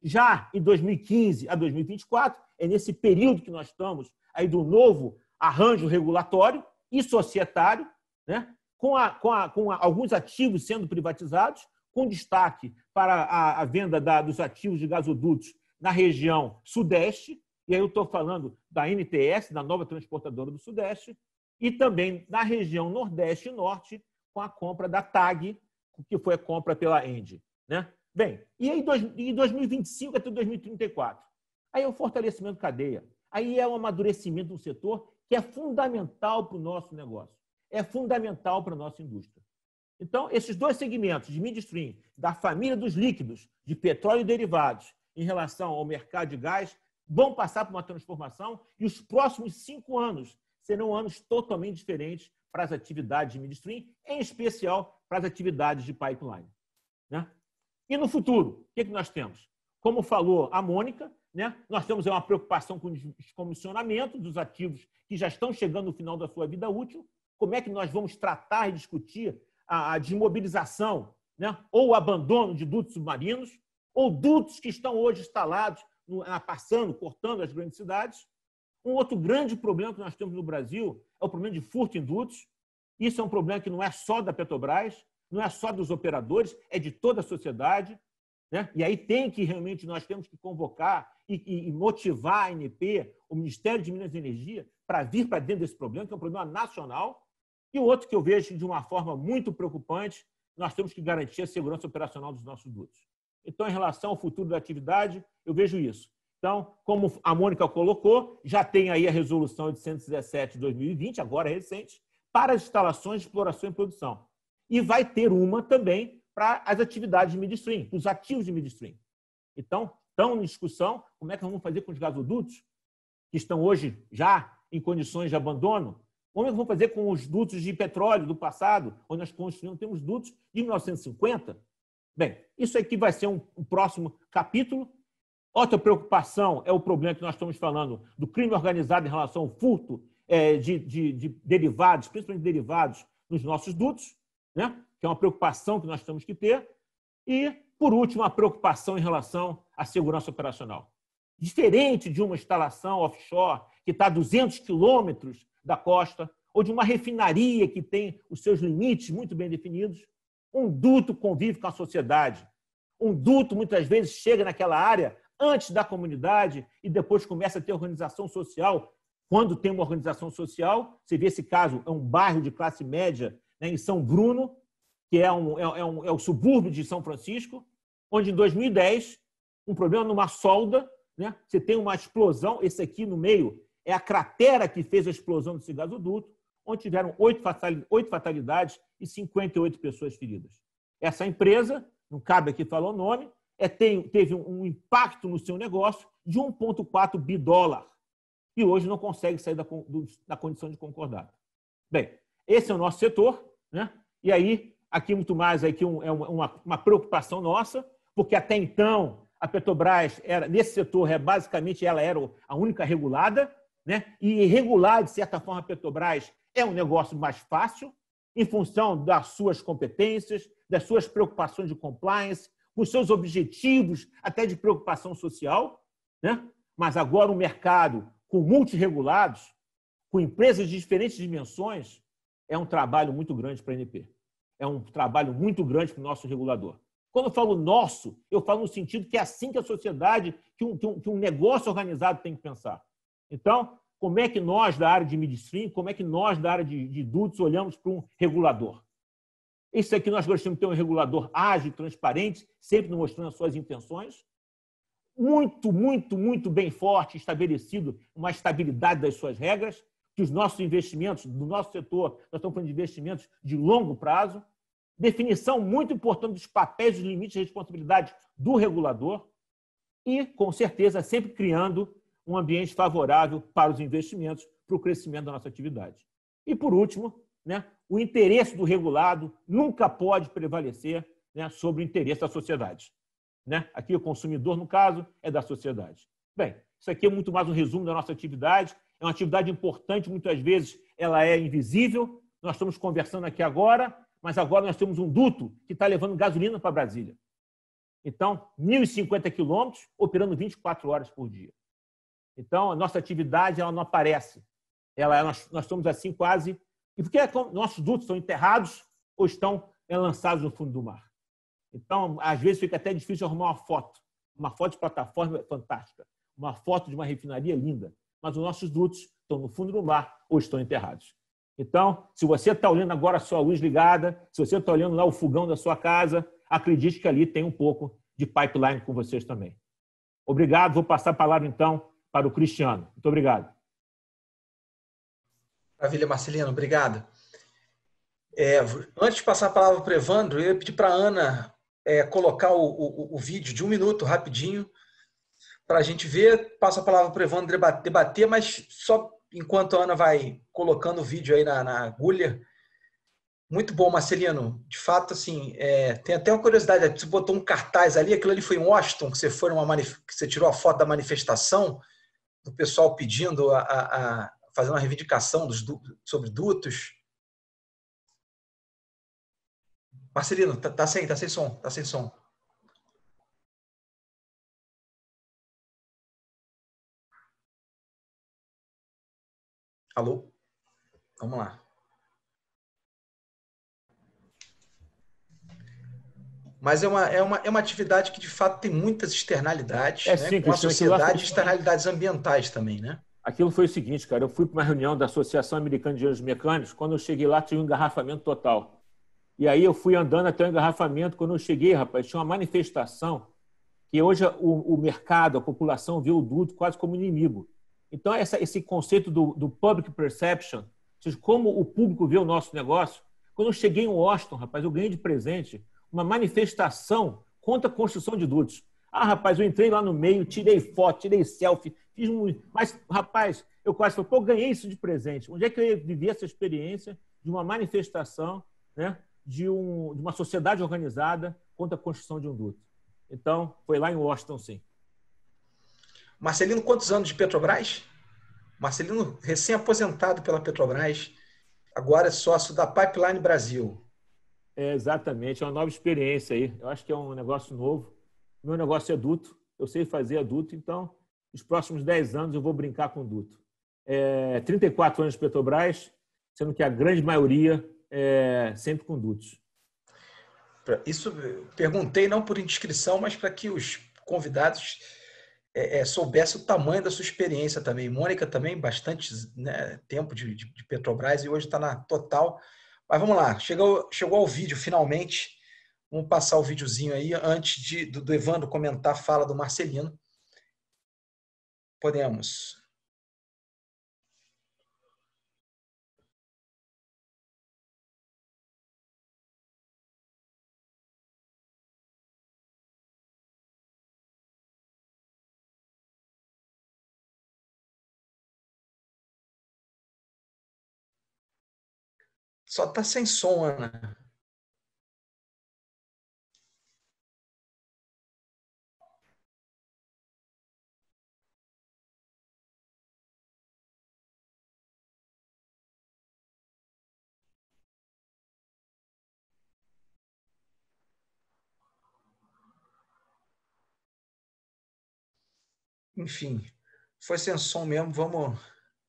Já em dois mil e quinze a dois mil e vinte e quatro, é nesse período que nós estamos aí do novo arranjo regulatório e societário, né, com, a, com, a, com a, alguns ativos sendo privatizados, com destaque para a, a venda da, dos ativos de gasodutos na região Sudeste, e aí eu estou falando da N T S, da Nova Transportadora do Sudeste, e também na região Nordeste e Norte, com a compra da T A G, que foi a compra pela Engie, né? Bem, e aí em dois mil e vinte e cinco até dois mil e trinta e quatro? Aí é o fortalecimento cadeia. Aí é o amadurecimento do setor que é fundamental para o nosso negócio. é fundamental para a nossa indústria. Então, esses dois segmentos de midstream, da família dos líquidos, de petróleo e derivados, em relação ao mercado de gás, vão passar por uma transformação e os próximos cinco anos serão anos totalmente diferentes para as atividades de midstream, em especial para as atividades de pipeline. Né? E no futuro, o que, que nós temos? Como falou a Mônica, né, nós temos uma preocupação com o descomissionamento dos ativos que já estão chegando no final da sua vida útil. Como é que nós vamos tratar e discutir a, a desmobilização, né, ou o abandono de dutos submarinos, ou dutos que estão hoje instalados, no, passando, cortando as grandes cidades. Um outro grande problema que nós temos no Brasil é o problema de furto em dutos. Isso é um problema que não é só da Petrobras, não é só dos operadores, é de toda a sociedade. Né? E aí tem que, realmente, nós temos que convocar e, e motivar a A N P, o Ministério de Minas e Energia, para vir para dentro desse problema, que é um problema nacional. E o outro que eu vejo de uma forma muito preocupante, nós temos que garantir a segurança operacional dos nossos dutos. Então, em relação ao futuro da atividade, eu vejo isso. Então, como a Mônica colocou, já tem aí a resolução oitocentos e dezessete de dois mil e vinte, agora recente, para as instalações de exploração e produção. E vai ter uma também para as atividades de midstream, para os ativos de midstream. Então, estão em discussão como é que nós vamos fazer com os gasodutos, que estão hoje já em condições de abandono. Como é que vamos fazer com os dutos de petróleo do passado, onde nós construímos, temos dutos de mil novecentos e cinquenta? Bem, isso aqui vai ser um, um próximo capítulo. Outra preocupação é o problema que nós estamos falando do crime organizado em relação ao furto é, de, de, de derivados, principalmente derivados, nos nossos dutos, né? Que é uma preocupação que nós temos que ter. E, por último, a preocupação em relação à segurança operacional. Diferente de uma instalação offshore que está a duzentos quilômetros da costa, ou de uma refinaria que tem os seus limites muito bem definidos, um duto convive com a sociedade. Um duto, muitas vezes, chega naquela área antes da comunidade e depois começa a ter organização social. Quando tem uma organização social, você vê esse caso, é um bairro de classe média, né, em São Bruno, que é, um, é, um, é o subúrbio de São Francisco, onde, em dois mil e dez, um problema numa solda, né, você tem uma explosão, esse aqui no meio é a cratera que fez a explosão desse gasoduto, onde tiveram oito fatalidades e cinquenta e oito pessoas feridas. Essa empresa, não cabe aqui falar o nome, é, tem, teve um impacto no seu negócio de um vírgula quatro bi dólar e hoje não consegue sair da, do, da condição de concordado. Bem, esse é o nosso setor, né? E aí, aqui muito mais aqui um, é uma, uma preocupação nossa, porque até então a Petrobras, era, nesse setor, é, basicamente, ela era a única regulada, né? E regular, de certa forma, a Petrobras é um negócio mais fácil, em função das suas competências, das suas preocupações de compliance, com seus objetivos até de preocupação social, né? Mas agora o mercado com multirregulados, com empresas de diferentes dimensões, é um trabalho muito grande para a A N P. É um trabalho muito grande para o nosso regulador. Quando eu falo nosso, eu falo no sentido que é assim que a sociedade, que um, que um, que um negócio organizado tem que pensar. Então, como é que nós, da área de midstream, como é que nós, da área de, de dutos, olhamos para um regulador? Isso aqui nós gostamos de ter um regulador ágil, transparente, sempre mostrando as suas intenções, muito, muito, muito bem forte, estabelecido uma estabilidade das suas regras, que os nossos investimentos, do nosso setor, nós estamos falando de investimentos de longo prazo, definição muito importante dos papéis, dos limites de responsabilidade do regulador e, com certeza, sempre criando um ambiente favorável para os investimentos, para o crescimento da nossa atividade. E, por último, né, o interesse do regulado nunca pode prevalecer, né, sobre o interesse da sociedade. Né? Aqui o consumidor, no caso, é da sociedade. Bem, isso aqui é muito mais um resumo da nossa atividade. É uma atividade importante, muitas vezes ela é invisível. Nós estamos conversando aqui agora, mas agora nós temos um duto que está levando gasolina para Brasília. Então, mil e cinquenta quilômetros, operando vinte e quatro horas por dia. Então, a nossa atividade ela não aparece. Ela, nós, nós estamos assim quase... E porque nossos dutos estão enterrados ou estão lançados no fundo do mar. Então, às vezes, fica até difícil arrumar uma foto. Uma foto de plataforma fantástica. Uma foto de uma refinaria linda. Mas os nossos dutos estão no fundo do mar ou estão enterrados. Então, se você está olhando agora a sua luz ligada, se você está olhando lá o fogão da sua casa, acredite que ali tem um pouco de pipeline com vocês também. Obrigado. Vou passar a palavra, então, para o Cristiano. Muito obrigado. Maravilha, Marcelino. Obrigado. É, antes de passar a palavra para o Evandro, eu ia pedir para a Ana é, colocar o, o, o vídeo de um minuto, rapidinho, para a gente ver. Passo a palavra para o Evandro debater, mas só enquanto a Ana vai colocando o vídeo aí na, na agulha. Muito bom, Marcelino. De fato, assim, é, tem até uma curiosidade. Você botou um cartaz ali, aquilo ali foi em Washington, que você, foi numa manif... que você tirou a foto da manifestação do pessoal pedindo, a, a, a fazendo uma reivindicação dos, sobre dutos. Marcelino, tá, tá sem, tá sem som, tá sem som. Alô? Vamos lá. Mas é uma, é, uma, é uma atividade que, de fato, tem muitas externalidades, É, né? sim, Com a Cristiano, sociedade e externalidades ambientais também, né? Aquilo foi o seguinte, cara, eu fui para uma reunião da Associação Americana de Engenheiros Mecânicos, quando eu cheguei lá tinha um engarrafamento total. E aí eu fui andando até o engarrafamento, quando eu cheguei, rapaz, tinha uma manifestação que hoje o, o mercado, a população vê o duto quase como inimigo. Então, essa, esse conceito do, do public perception, ou seja, como o público vê o nosso negócio, quando eu cheguei em Washington, rapaz, eu ganhei de presente uma manifestação contra a construção de dutos. Ah, rapaz, eu entrei lá no meio, tirei foto, tirei selfie, fiz um... Mas, rapaz, eu quase falei, pô, ganhei isso de presente. Onde é que eu ia viver essa experiência de uma manifestação, né, de, um, de uma sociedade organizada contra a construção de um duto? Então, foi lá em Washington, sim. Marcelino, quantos anos de Petrobras? Marcelino, recém-aposentado pela Petrobras, agora é sócio da Pipeline Brasil. É, exatamente, é uma nova experiência aí. Eu acho que é um negócio novo. Meu negócio é duto, eu sei fazer duto, então, nos próximos dez anos eu vou brincar com duto. É, trinta e quatro anos de Petrobras, sendo que a grande maioria é sempre com dutos. Isso perguntei não por indiscrição, mas para que os convidados é, é, soubessem o tamanho da sua experiência também. Mônica também, bastante, né, tempo de, de, de Petrobras e hoje está na Total. Mas vamos lá, chegou, chegou ao vídeo finalmente. Vamos passar o videozinho aí antes de, do, do Evandro comentar a fala do Marcelino. Podemos. Só está sem som, Ana. Enfim, foi sem som mesmo. Vamos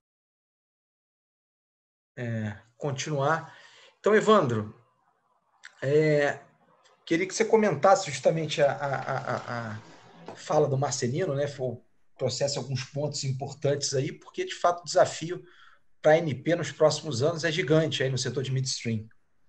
é, continuar. Então, Evandro, é, queria que você comentasse justamente a, a, a, a fala do Marcelino, né? Foi, trouxesse alguns pontos importantes aí, porque, de fato, o desafio para a A N P nos próximos anos é gigante aí no setor de midstream.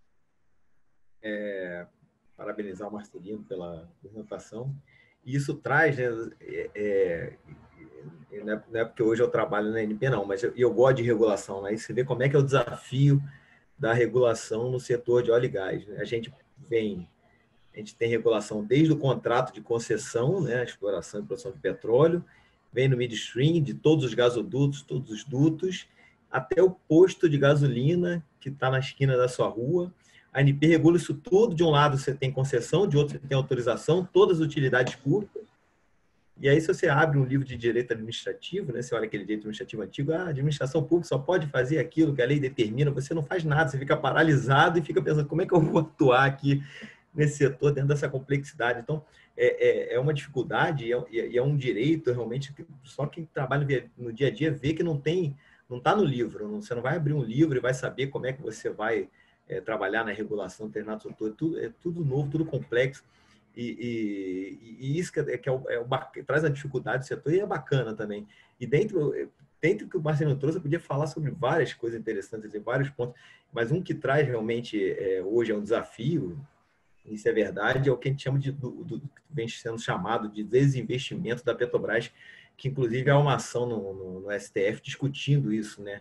É, parabenizar o Marcelino pela apresentação. E isso traz, né, é, é, não é porque hoje eu trabalho na A N P, não, mas eu, eu gosto de regulação, né? E você vê como é que é o desafio da regulação no setor de óleo e gás, né? A gente vem, a gente tem regulação desde o contrato de concessão, né, exploração e produção de petróleo, vem no midstream, de todos os gasodutos, todos os dutos, até o posto de gasolina que está na esquina da sua rua. A A N P regula isso tudo. De um lado você tem concessão, de outro você tem autorização, todas as utilidades públicas. E aí, se você abre um livro de direito administrativo, né, você olha aquele direito administrativo antigo, a administração pública só pode fazer aquilo que a lei determina, você não faz nada, você fica paralisado e fica pensando, como é que eu vou atuar aqui nesse setor, dentro dessa complexidade? Então, é, é, é uma dificuldade e é, e é um direito, realmente, que só quem trabalha no dia a dia vê que não tem, não está no livro, não, você não vai abrir um livro e vai saber como é que você vai é, trabalhar na regulação do determinado setor, é tudo, é tudo novo, tudo complexo. E, e, e isso que, é, que é o, é o, traz a dificuldade do setor e é bacana também. E dentro, dentro do que o Marcelino trouxe, eu podia falar sobre várias coisas interessantes, vários pontos, mas um que traz realmente, é, hoje é um desafio, isso é verdade, é o que a gente chama de, do, do, vem sendo chamado de desinvestimento da Petrobras, que inclusive há uma ação no, no, no S T F discutindo isso, né?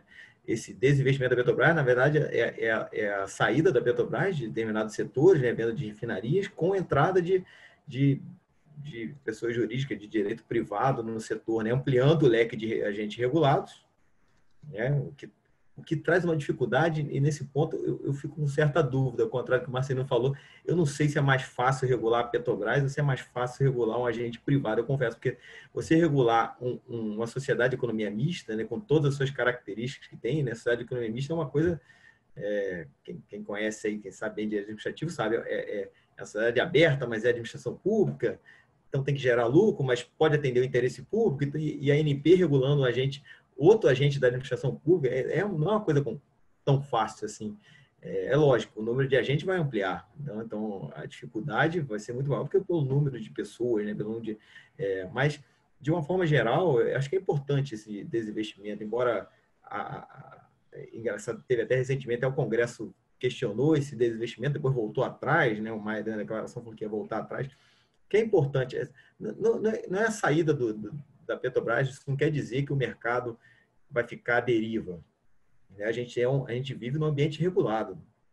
esse desinvestimento da Petrobras, na verdade, é, é, é a saída da Petrobras de determinados setores, né, venda de refinarias, com entrada de, de, de pessoas jurídicas de direito privado no setor, né, ampliando o leque de agentes regulados, né, o que O que traz uma dificuldade, e nesse ponto eu, eu fico com certa dúvida, ao contrário do que o Marcelino falou, eu não sei se é mais fácil regular a Petrobras ou se é mais fácil regular um agente privado, eu confesso, porque você regular um, um, uma sociedade de economia mista, né, com todas as suas características que tem, né, a sociedade de economia mista é uma coisa, é, quem, quem conhece aí, quem sabe bem de administrativo, sabe, é, é, é uma sociedade aberta, mas é administração pública, então tem que gerar lucro, mas pode atender o interesse público, e, e a A N P regulando um agente outro agente da administração pública, é, é, não é uma coisa com, tão fácil assim. É, é lógico, o número de agentes vai ampliar. Então, então, a dificuldade vai ser muito maior, porque pelo número de pessoas, né, pelo número de, é, mas, de uma forma geral, eu acho que é importante esse desinvestimento, embora, a, a, a, engraçado, teve até recentemente, até o Congresso questionou esse desinvestimento, depois voltou atrás, né, o Maia da declaração falou que ia voltar atrás, que é importante. É, não, não, é, não é a saída do, do, da Petrobras, isso não quer dizer que o mercado vai ficar à deriva. A gente, é um, a gente vive num ambiente regulado.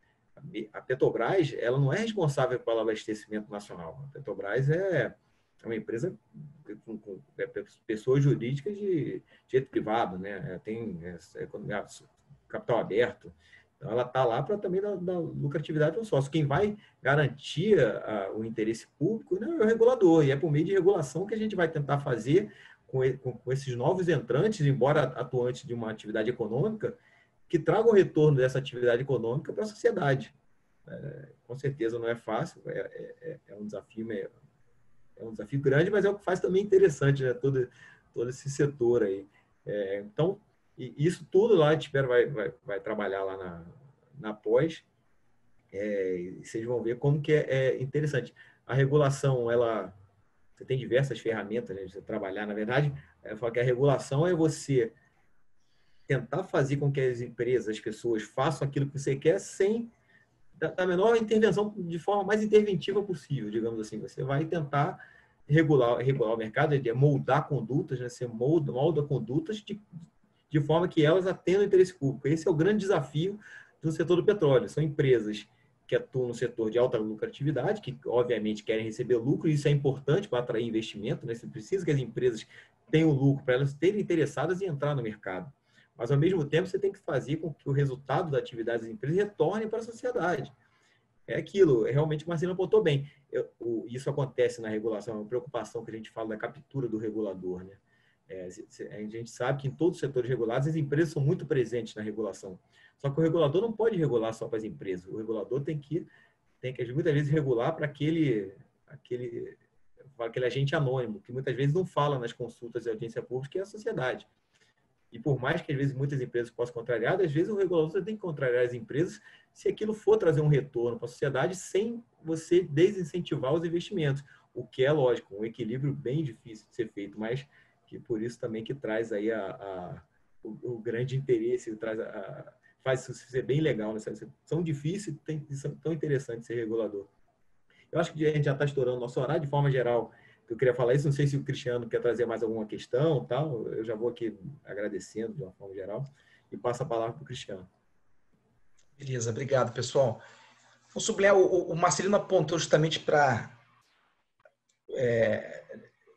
A Petrobras, ela não é responsável pelo abastecimento nacional. A Petrobras é, é uma empresa com, com é, pessoas jurídicas de direito privado, né? Tem é, é, capital aberto. Então, ela está lá para também dar, dar lucratividade ao sócio. Quem vai garantir a, o interesse público, né, é o regulador. E é por meio de regulação que a gente vai tentar fazer com, com, com esses novos entrantes, embora atuantes de uma atividade econômica, que tragam o retorno dessa atividade econômica para a sociedade. É, com certeza não é fácil, é, é, é um desafio é, é um desafio grande, mas é o que faz também interessante, né, todo, todo esse setor aí. É, então, e isso tudo lá a gente espera vai, vai, vai trabalhar lá na, na pós, é, e vocês vão ver como que é, é interessante. A regulação, ela... Você tem diversas ferramentas, né, de você trabalhar. Na verdade, eu falo que a regulação é você tentar fazer com que as empresas, as pessoas façam aquilo que você quer sem da menor intervenção, de forma mais interventiva possível, digamos assim. Você vai tentar regular, regular o mercado, moldar condutas, né? Você molda, molda condutas de, de forma que elas atendam o interesse público. Esse é o grande desafio do setor do petróleo. São empresas que atuam no setor de alta lucratividade, que obviamente querem receber lucro, e isso é importante para atrair investimento, né? Você precisa que as empresas tenham lucro para elas terem interessadas em entrar no mercado. Mas, ao mesmo tempo, você tem que fazer com que o resultado da atividade das empresas retorne para a sociedade. É aquilo, realmente o Marcelino apontou bem. Eu, o, isso acontece na regulação, é uma preocupação que a gente fala da captura do regulador, né? É, a gente sabe que em todos os setores regulados, as empresas são muito presentes na regulação. Só que o regulador não pode regular só para as empresas. O regulador tem que, tem que muitas vezes, regular para aquele, aquele, aquele agente anônimo, que muitas vezes não fala nas consultas de audiência pública, que é a sociedade. E por mais que, às vezes, muitas empresas possam contrariar, às vezes o regulador tem que contrariar as empresas se aquilo for trazer um retorno para a sociedade sem você desincentivar os investimentos. O que é, lógico, um equilíbrio bem difícil de ser feito, mas que por isso também que traz aí a, a, o, o grande interesse, traz a, a, faz isso ser bem legal. Né? São difíceis e são tão interessantes ser regulador. Eu acho que a gente já está estourando nosso horário, de forma geral. Eu queria falar isso, não sei se o Cristiano quer trazer mais alguma questão, tal. Eu já vou aqui agradecendo de uma forma geral e passo a palavra para o Cristiano. Beleza, obrigado, pessoal. Vou sublinhar, o, o Marcelino apontou justamente para é,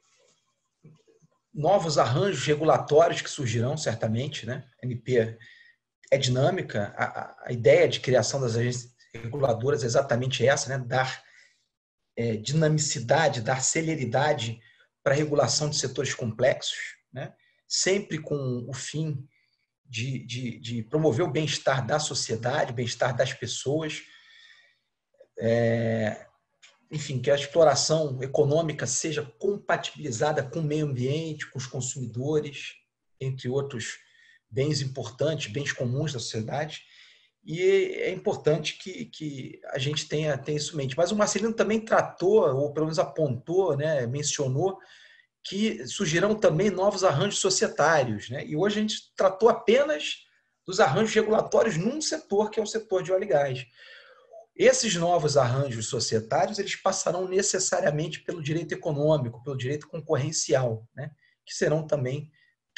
novos arranjos regulatórios que surgirão, certamente, né? A N P é dinâmica, a, a ideia de criação das agências reguladoras é exatamente essa, né? Dar É, dinamicidade, dar celeridade para a regulação de setores complexos, né? Sempre com o fim de, de, de promover o bem-estar da sociedade, o bem-estar das pessoas, é, enfim, que a exploração econômica seja compatibilizada com o meio ambiente, com os consumidores, entre outros bens importantes, bens comuns da sociedade. E é importante que, que a gente tenha, tenha isso em mente. Mas o Marcelino também tratou, ou pelo menos apontou, né, mencionou, que surgirão também novos arranjos societários. Né? E hoje a gente tratou apenas dos arranjos regulatórios num setor, que é o setor de óleo e gás. Esses novos arranjos societários eles passarão necessariamente pelo direito econômico, pelo direito concorrencial, né? Que serão também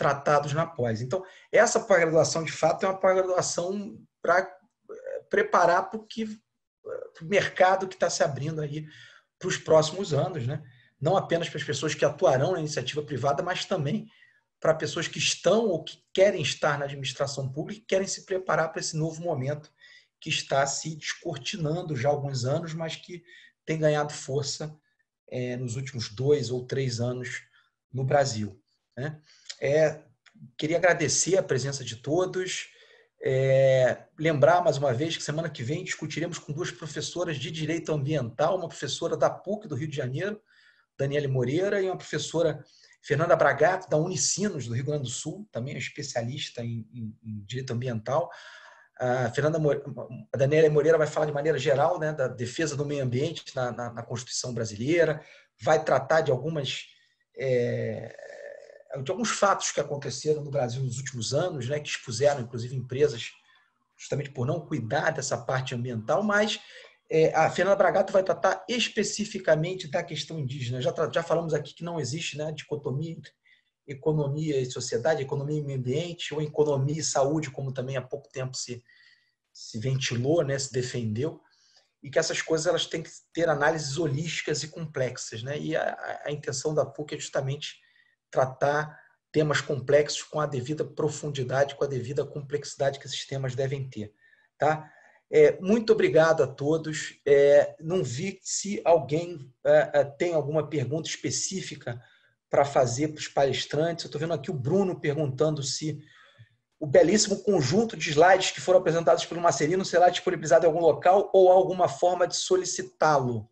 tratados na pós. Então, essa pós-graduação, de fato, é uma pós-graduação para preparar para o que, para o mercado que está se abrindo aí para os próximos anos, né? Não apenas para as pessoas que atuarão na iniciativa privada, mas também para pessoas que estão ou que querem estar na administração pública e querem se preparar para esse novo momento que está se descortinando já há alguns anos, mas que tem ganhado força é, nos últimos dois ou três anos no Brasil, né? É, queria agradecer a presença de todos, é, lembrar mais uma vez que semana que vem discutiremos com duas professoras de Direito Ambiental, uma professora da P U C do Rio de Janeiro, Daniele Moreira, e uma professora Fernanda Bragato, da Unicinos, do Rio Grande do Sul, também é especialista em, em, em Direito Ambiental. A, Fernanda, a Daniele Moreira vai falar de maneira geral, né, da defesa do meio ambiente na, na, na Constituição brasileira, vai tratar de algumas... É, de alguns fatos que aconteceram no Brasil nos últimos anos, né, que expuseram, inclusive, empresas justamente por não cuidar dessa parte ambiental, mas é, a Fernanda Bragato vai tratar especificamente da questão indígena. Já, já falamos aqui que não existe, né, dicotomia entre economia e sociedade, economia e meio ambiente, ou economia e saúde, como também há pouco tempo se, se ventilou, né, se defendeu, e que essas coisas elas têm que ter análises holísticas e complexas, né? E a, a intenção da P U C é justamente tratar temas complexos com a devida profundidade, com a devida complexidade que esses temas devem ter. Tá? É, muito obrigado a todos. É, não vi se alguém é, tem alguma pergunta específica para fazer para os palestrantes. Eu estou vendo aqui o Bruno perguntando se o belíssimo conjunto de slides que foram apresentados pelo Marcelino será disponibilizado em algum local ou alguma forma de solicitá-lo.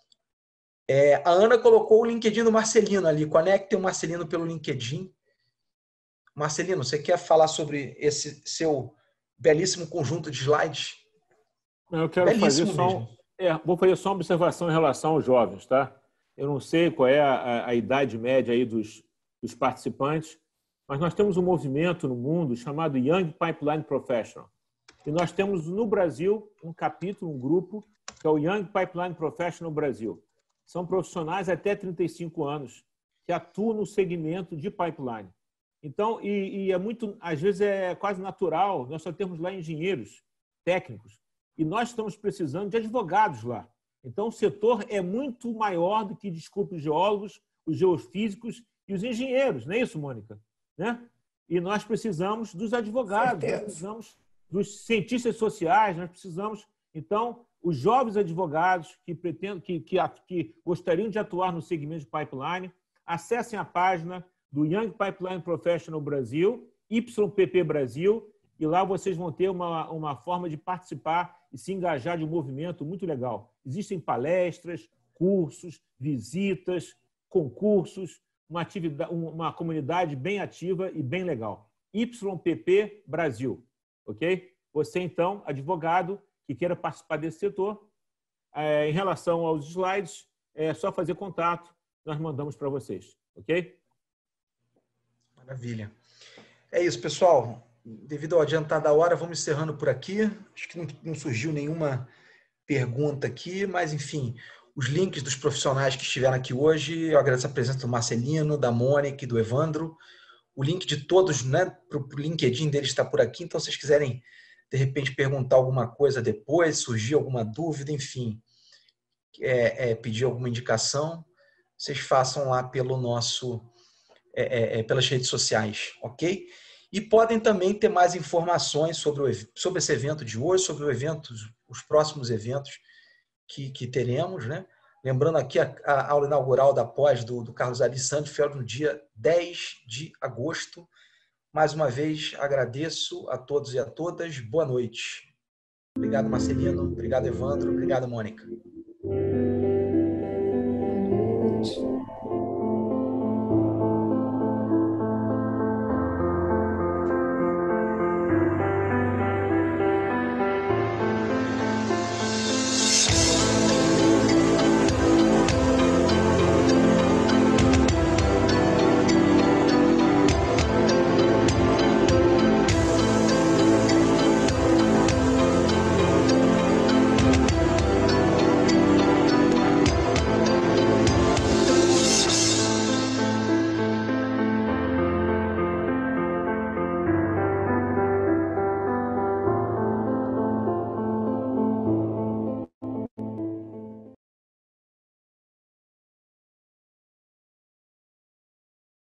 É, a Ana colocou o LinkedIn do Marcelino ali. Conectem o Marcelino pelo LinkedIn. Marcelino, você quer falar sobre esse seu belíssimo conjunto de slides? Eu quero belíssimo fazer só, é, vou fazer só uma observação em relação aos jovens, tá? Eu não sei qual é a, a, a idade média aí dos, dos participantes, mas nós temos um movimento no mundo chamado Young Pipeline Professional. E nós temos no Brasil um capítulo, um grupo, que é o Young Pipeline Professional Brasil. São profissionais até trinta e cinco anos que atuam no segmento de pipeline. Então, e, e é muito, às vezes é quase natural, nós só temos lá engenheiros técnicos e nós estamos precisando de advogados lá. Então, o setor é muito maior do que, desculpe, os geólogos, os geofísicos e os engenheiros, não é isso, Mônica? Né? E nós precisamos dos advogados, nós precisamos dos cientistas sociais, nós precisamos, então, os jovens advogados que pretendem, que, que, que gostariam de atuar no segmento de pipeline, acessem a página do Young Pipeline Professional Brasil, Y P P Brasil, e lá vocês vão ter uma, uma forma de participar e se engajar de um movimento muito legal. Existem palestras, cursos, visitas, concursos, uma, atividade, uma comunidade bem ativa e bem legal. Y P P Brasil, ok? Você, então, advogado, que queira participar desse setor, é, em relação aos slides, é só fazer contato, nós mandamos para vocês, ok? Maravilha. É isso, pessoal. Devido ao adiantar da hora, vamos encerrando por aqui. Acho que não, não surgiu nenhuma pergunta aqui, mas, enfim, os links dos profissionais que estiveram aqui hoje, eu agradeço a presença do Marcelino, da Mônica e do Evandro. O link de todos, né, para o LinkedIn deles está por aqui, então, se vocês quiserem de repente perguntar alguma coisa depois, surgir alguma dúvida, enfim, é, é, pedir alguma indicação, vocês façam lá pelo nosso, é, é, pelas redes sociais, ok? E podem também ter mais informações sobre, o, sobre esse evento de hoje, sobre o evento, os próximos eventos que, que teremos, né? Lembrando aqui a, a aula inaugural da pós do, do Carlos Ali Sandfeld no dia dez de agosto. Mais uma vez, agradeço a todos e a todas. Boa noite. Obrigado, Marcelino. Obrigado, Evandro. Obrigado, Mônica. Boa noite.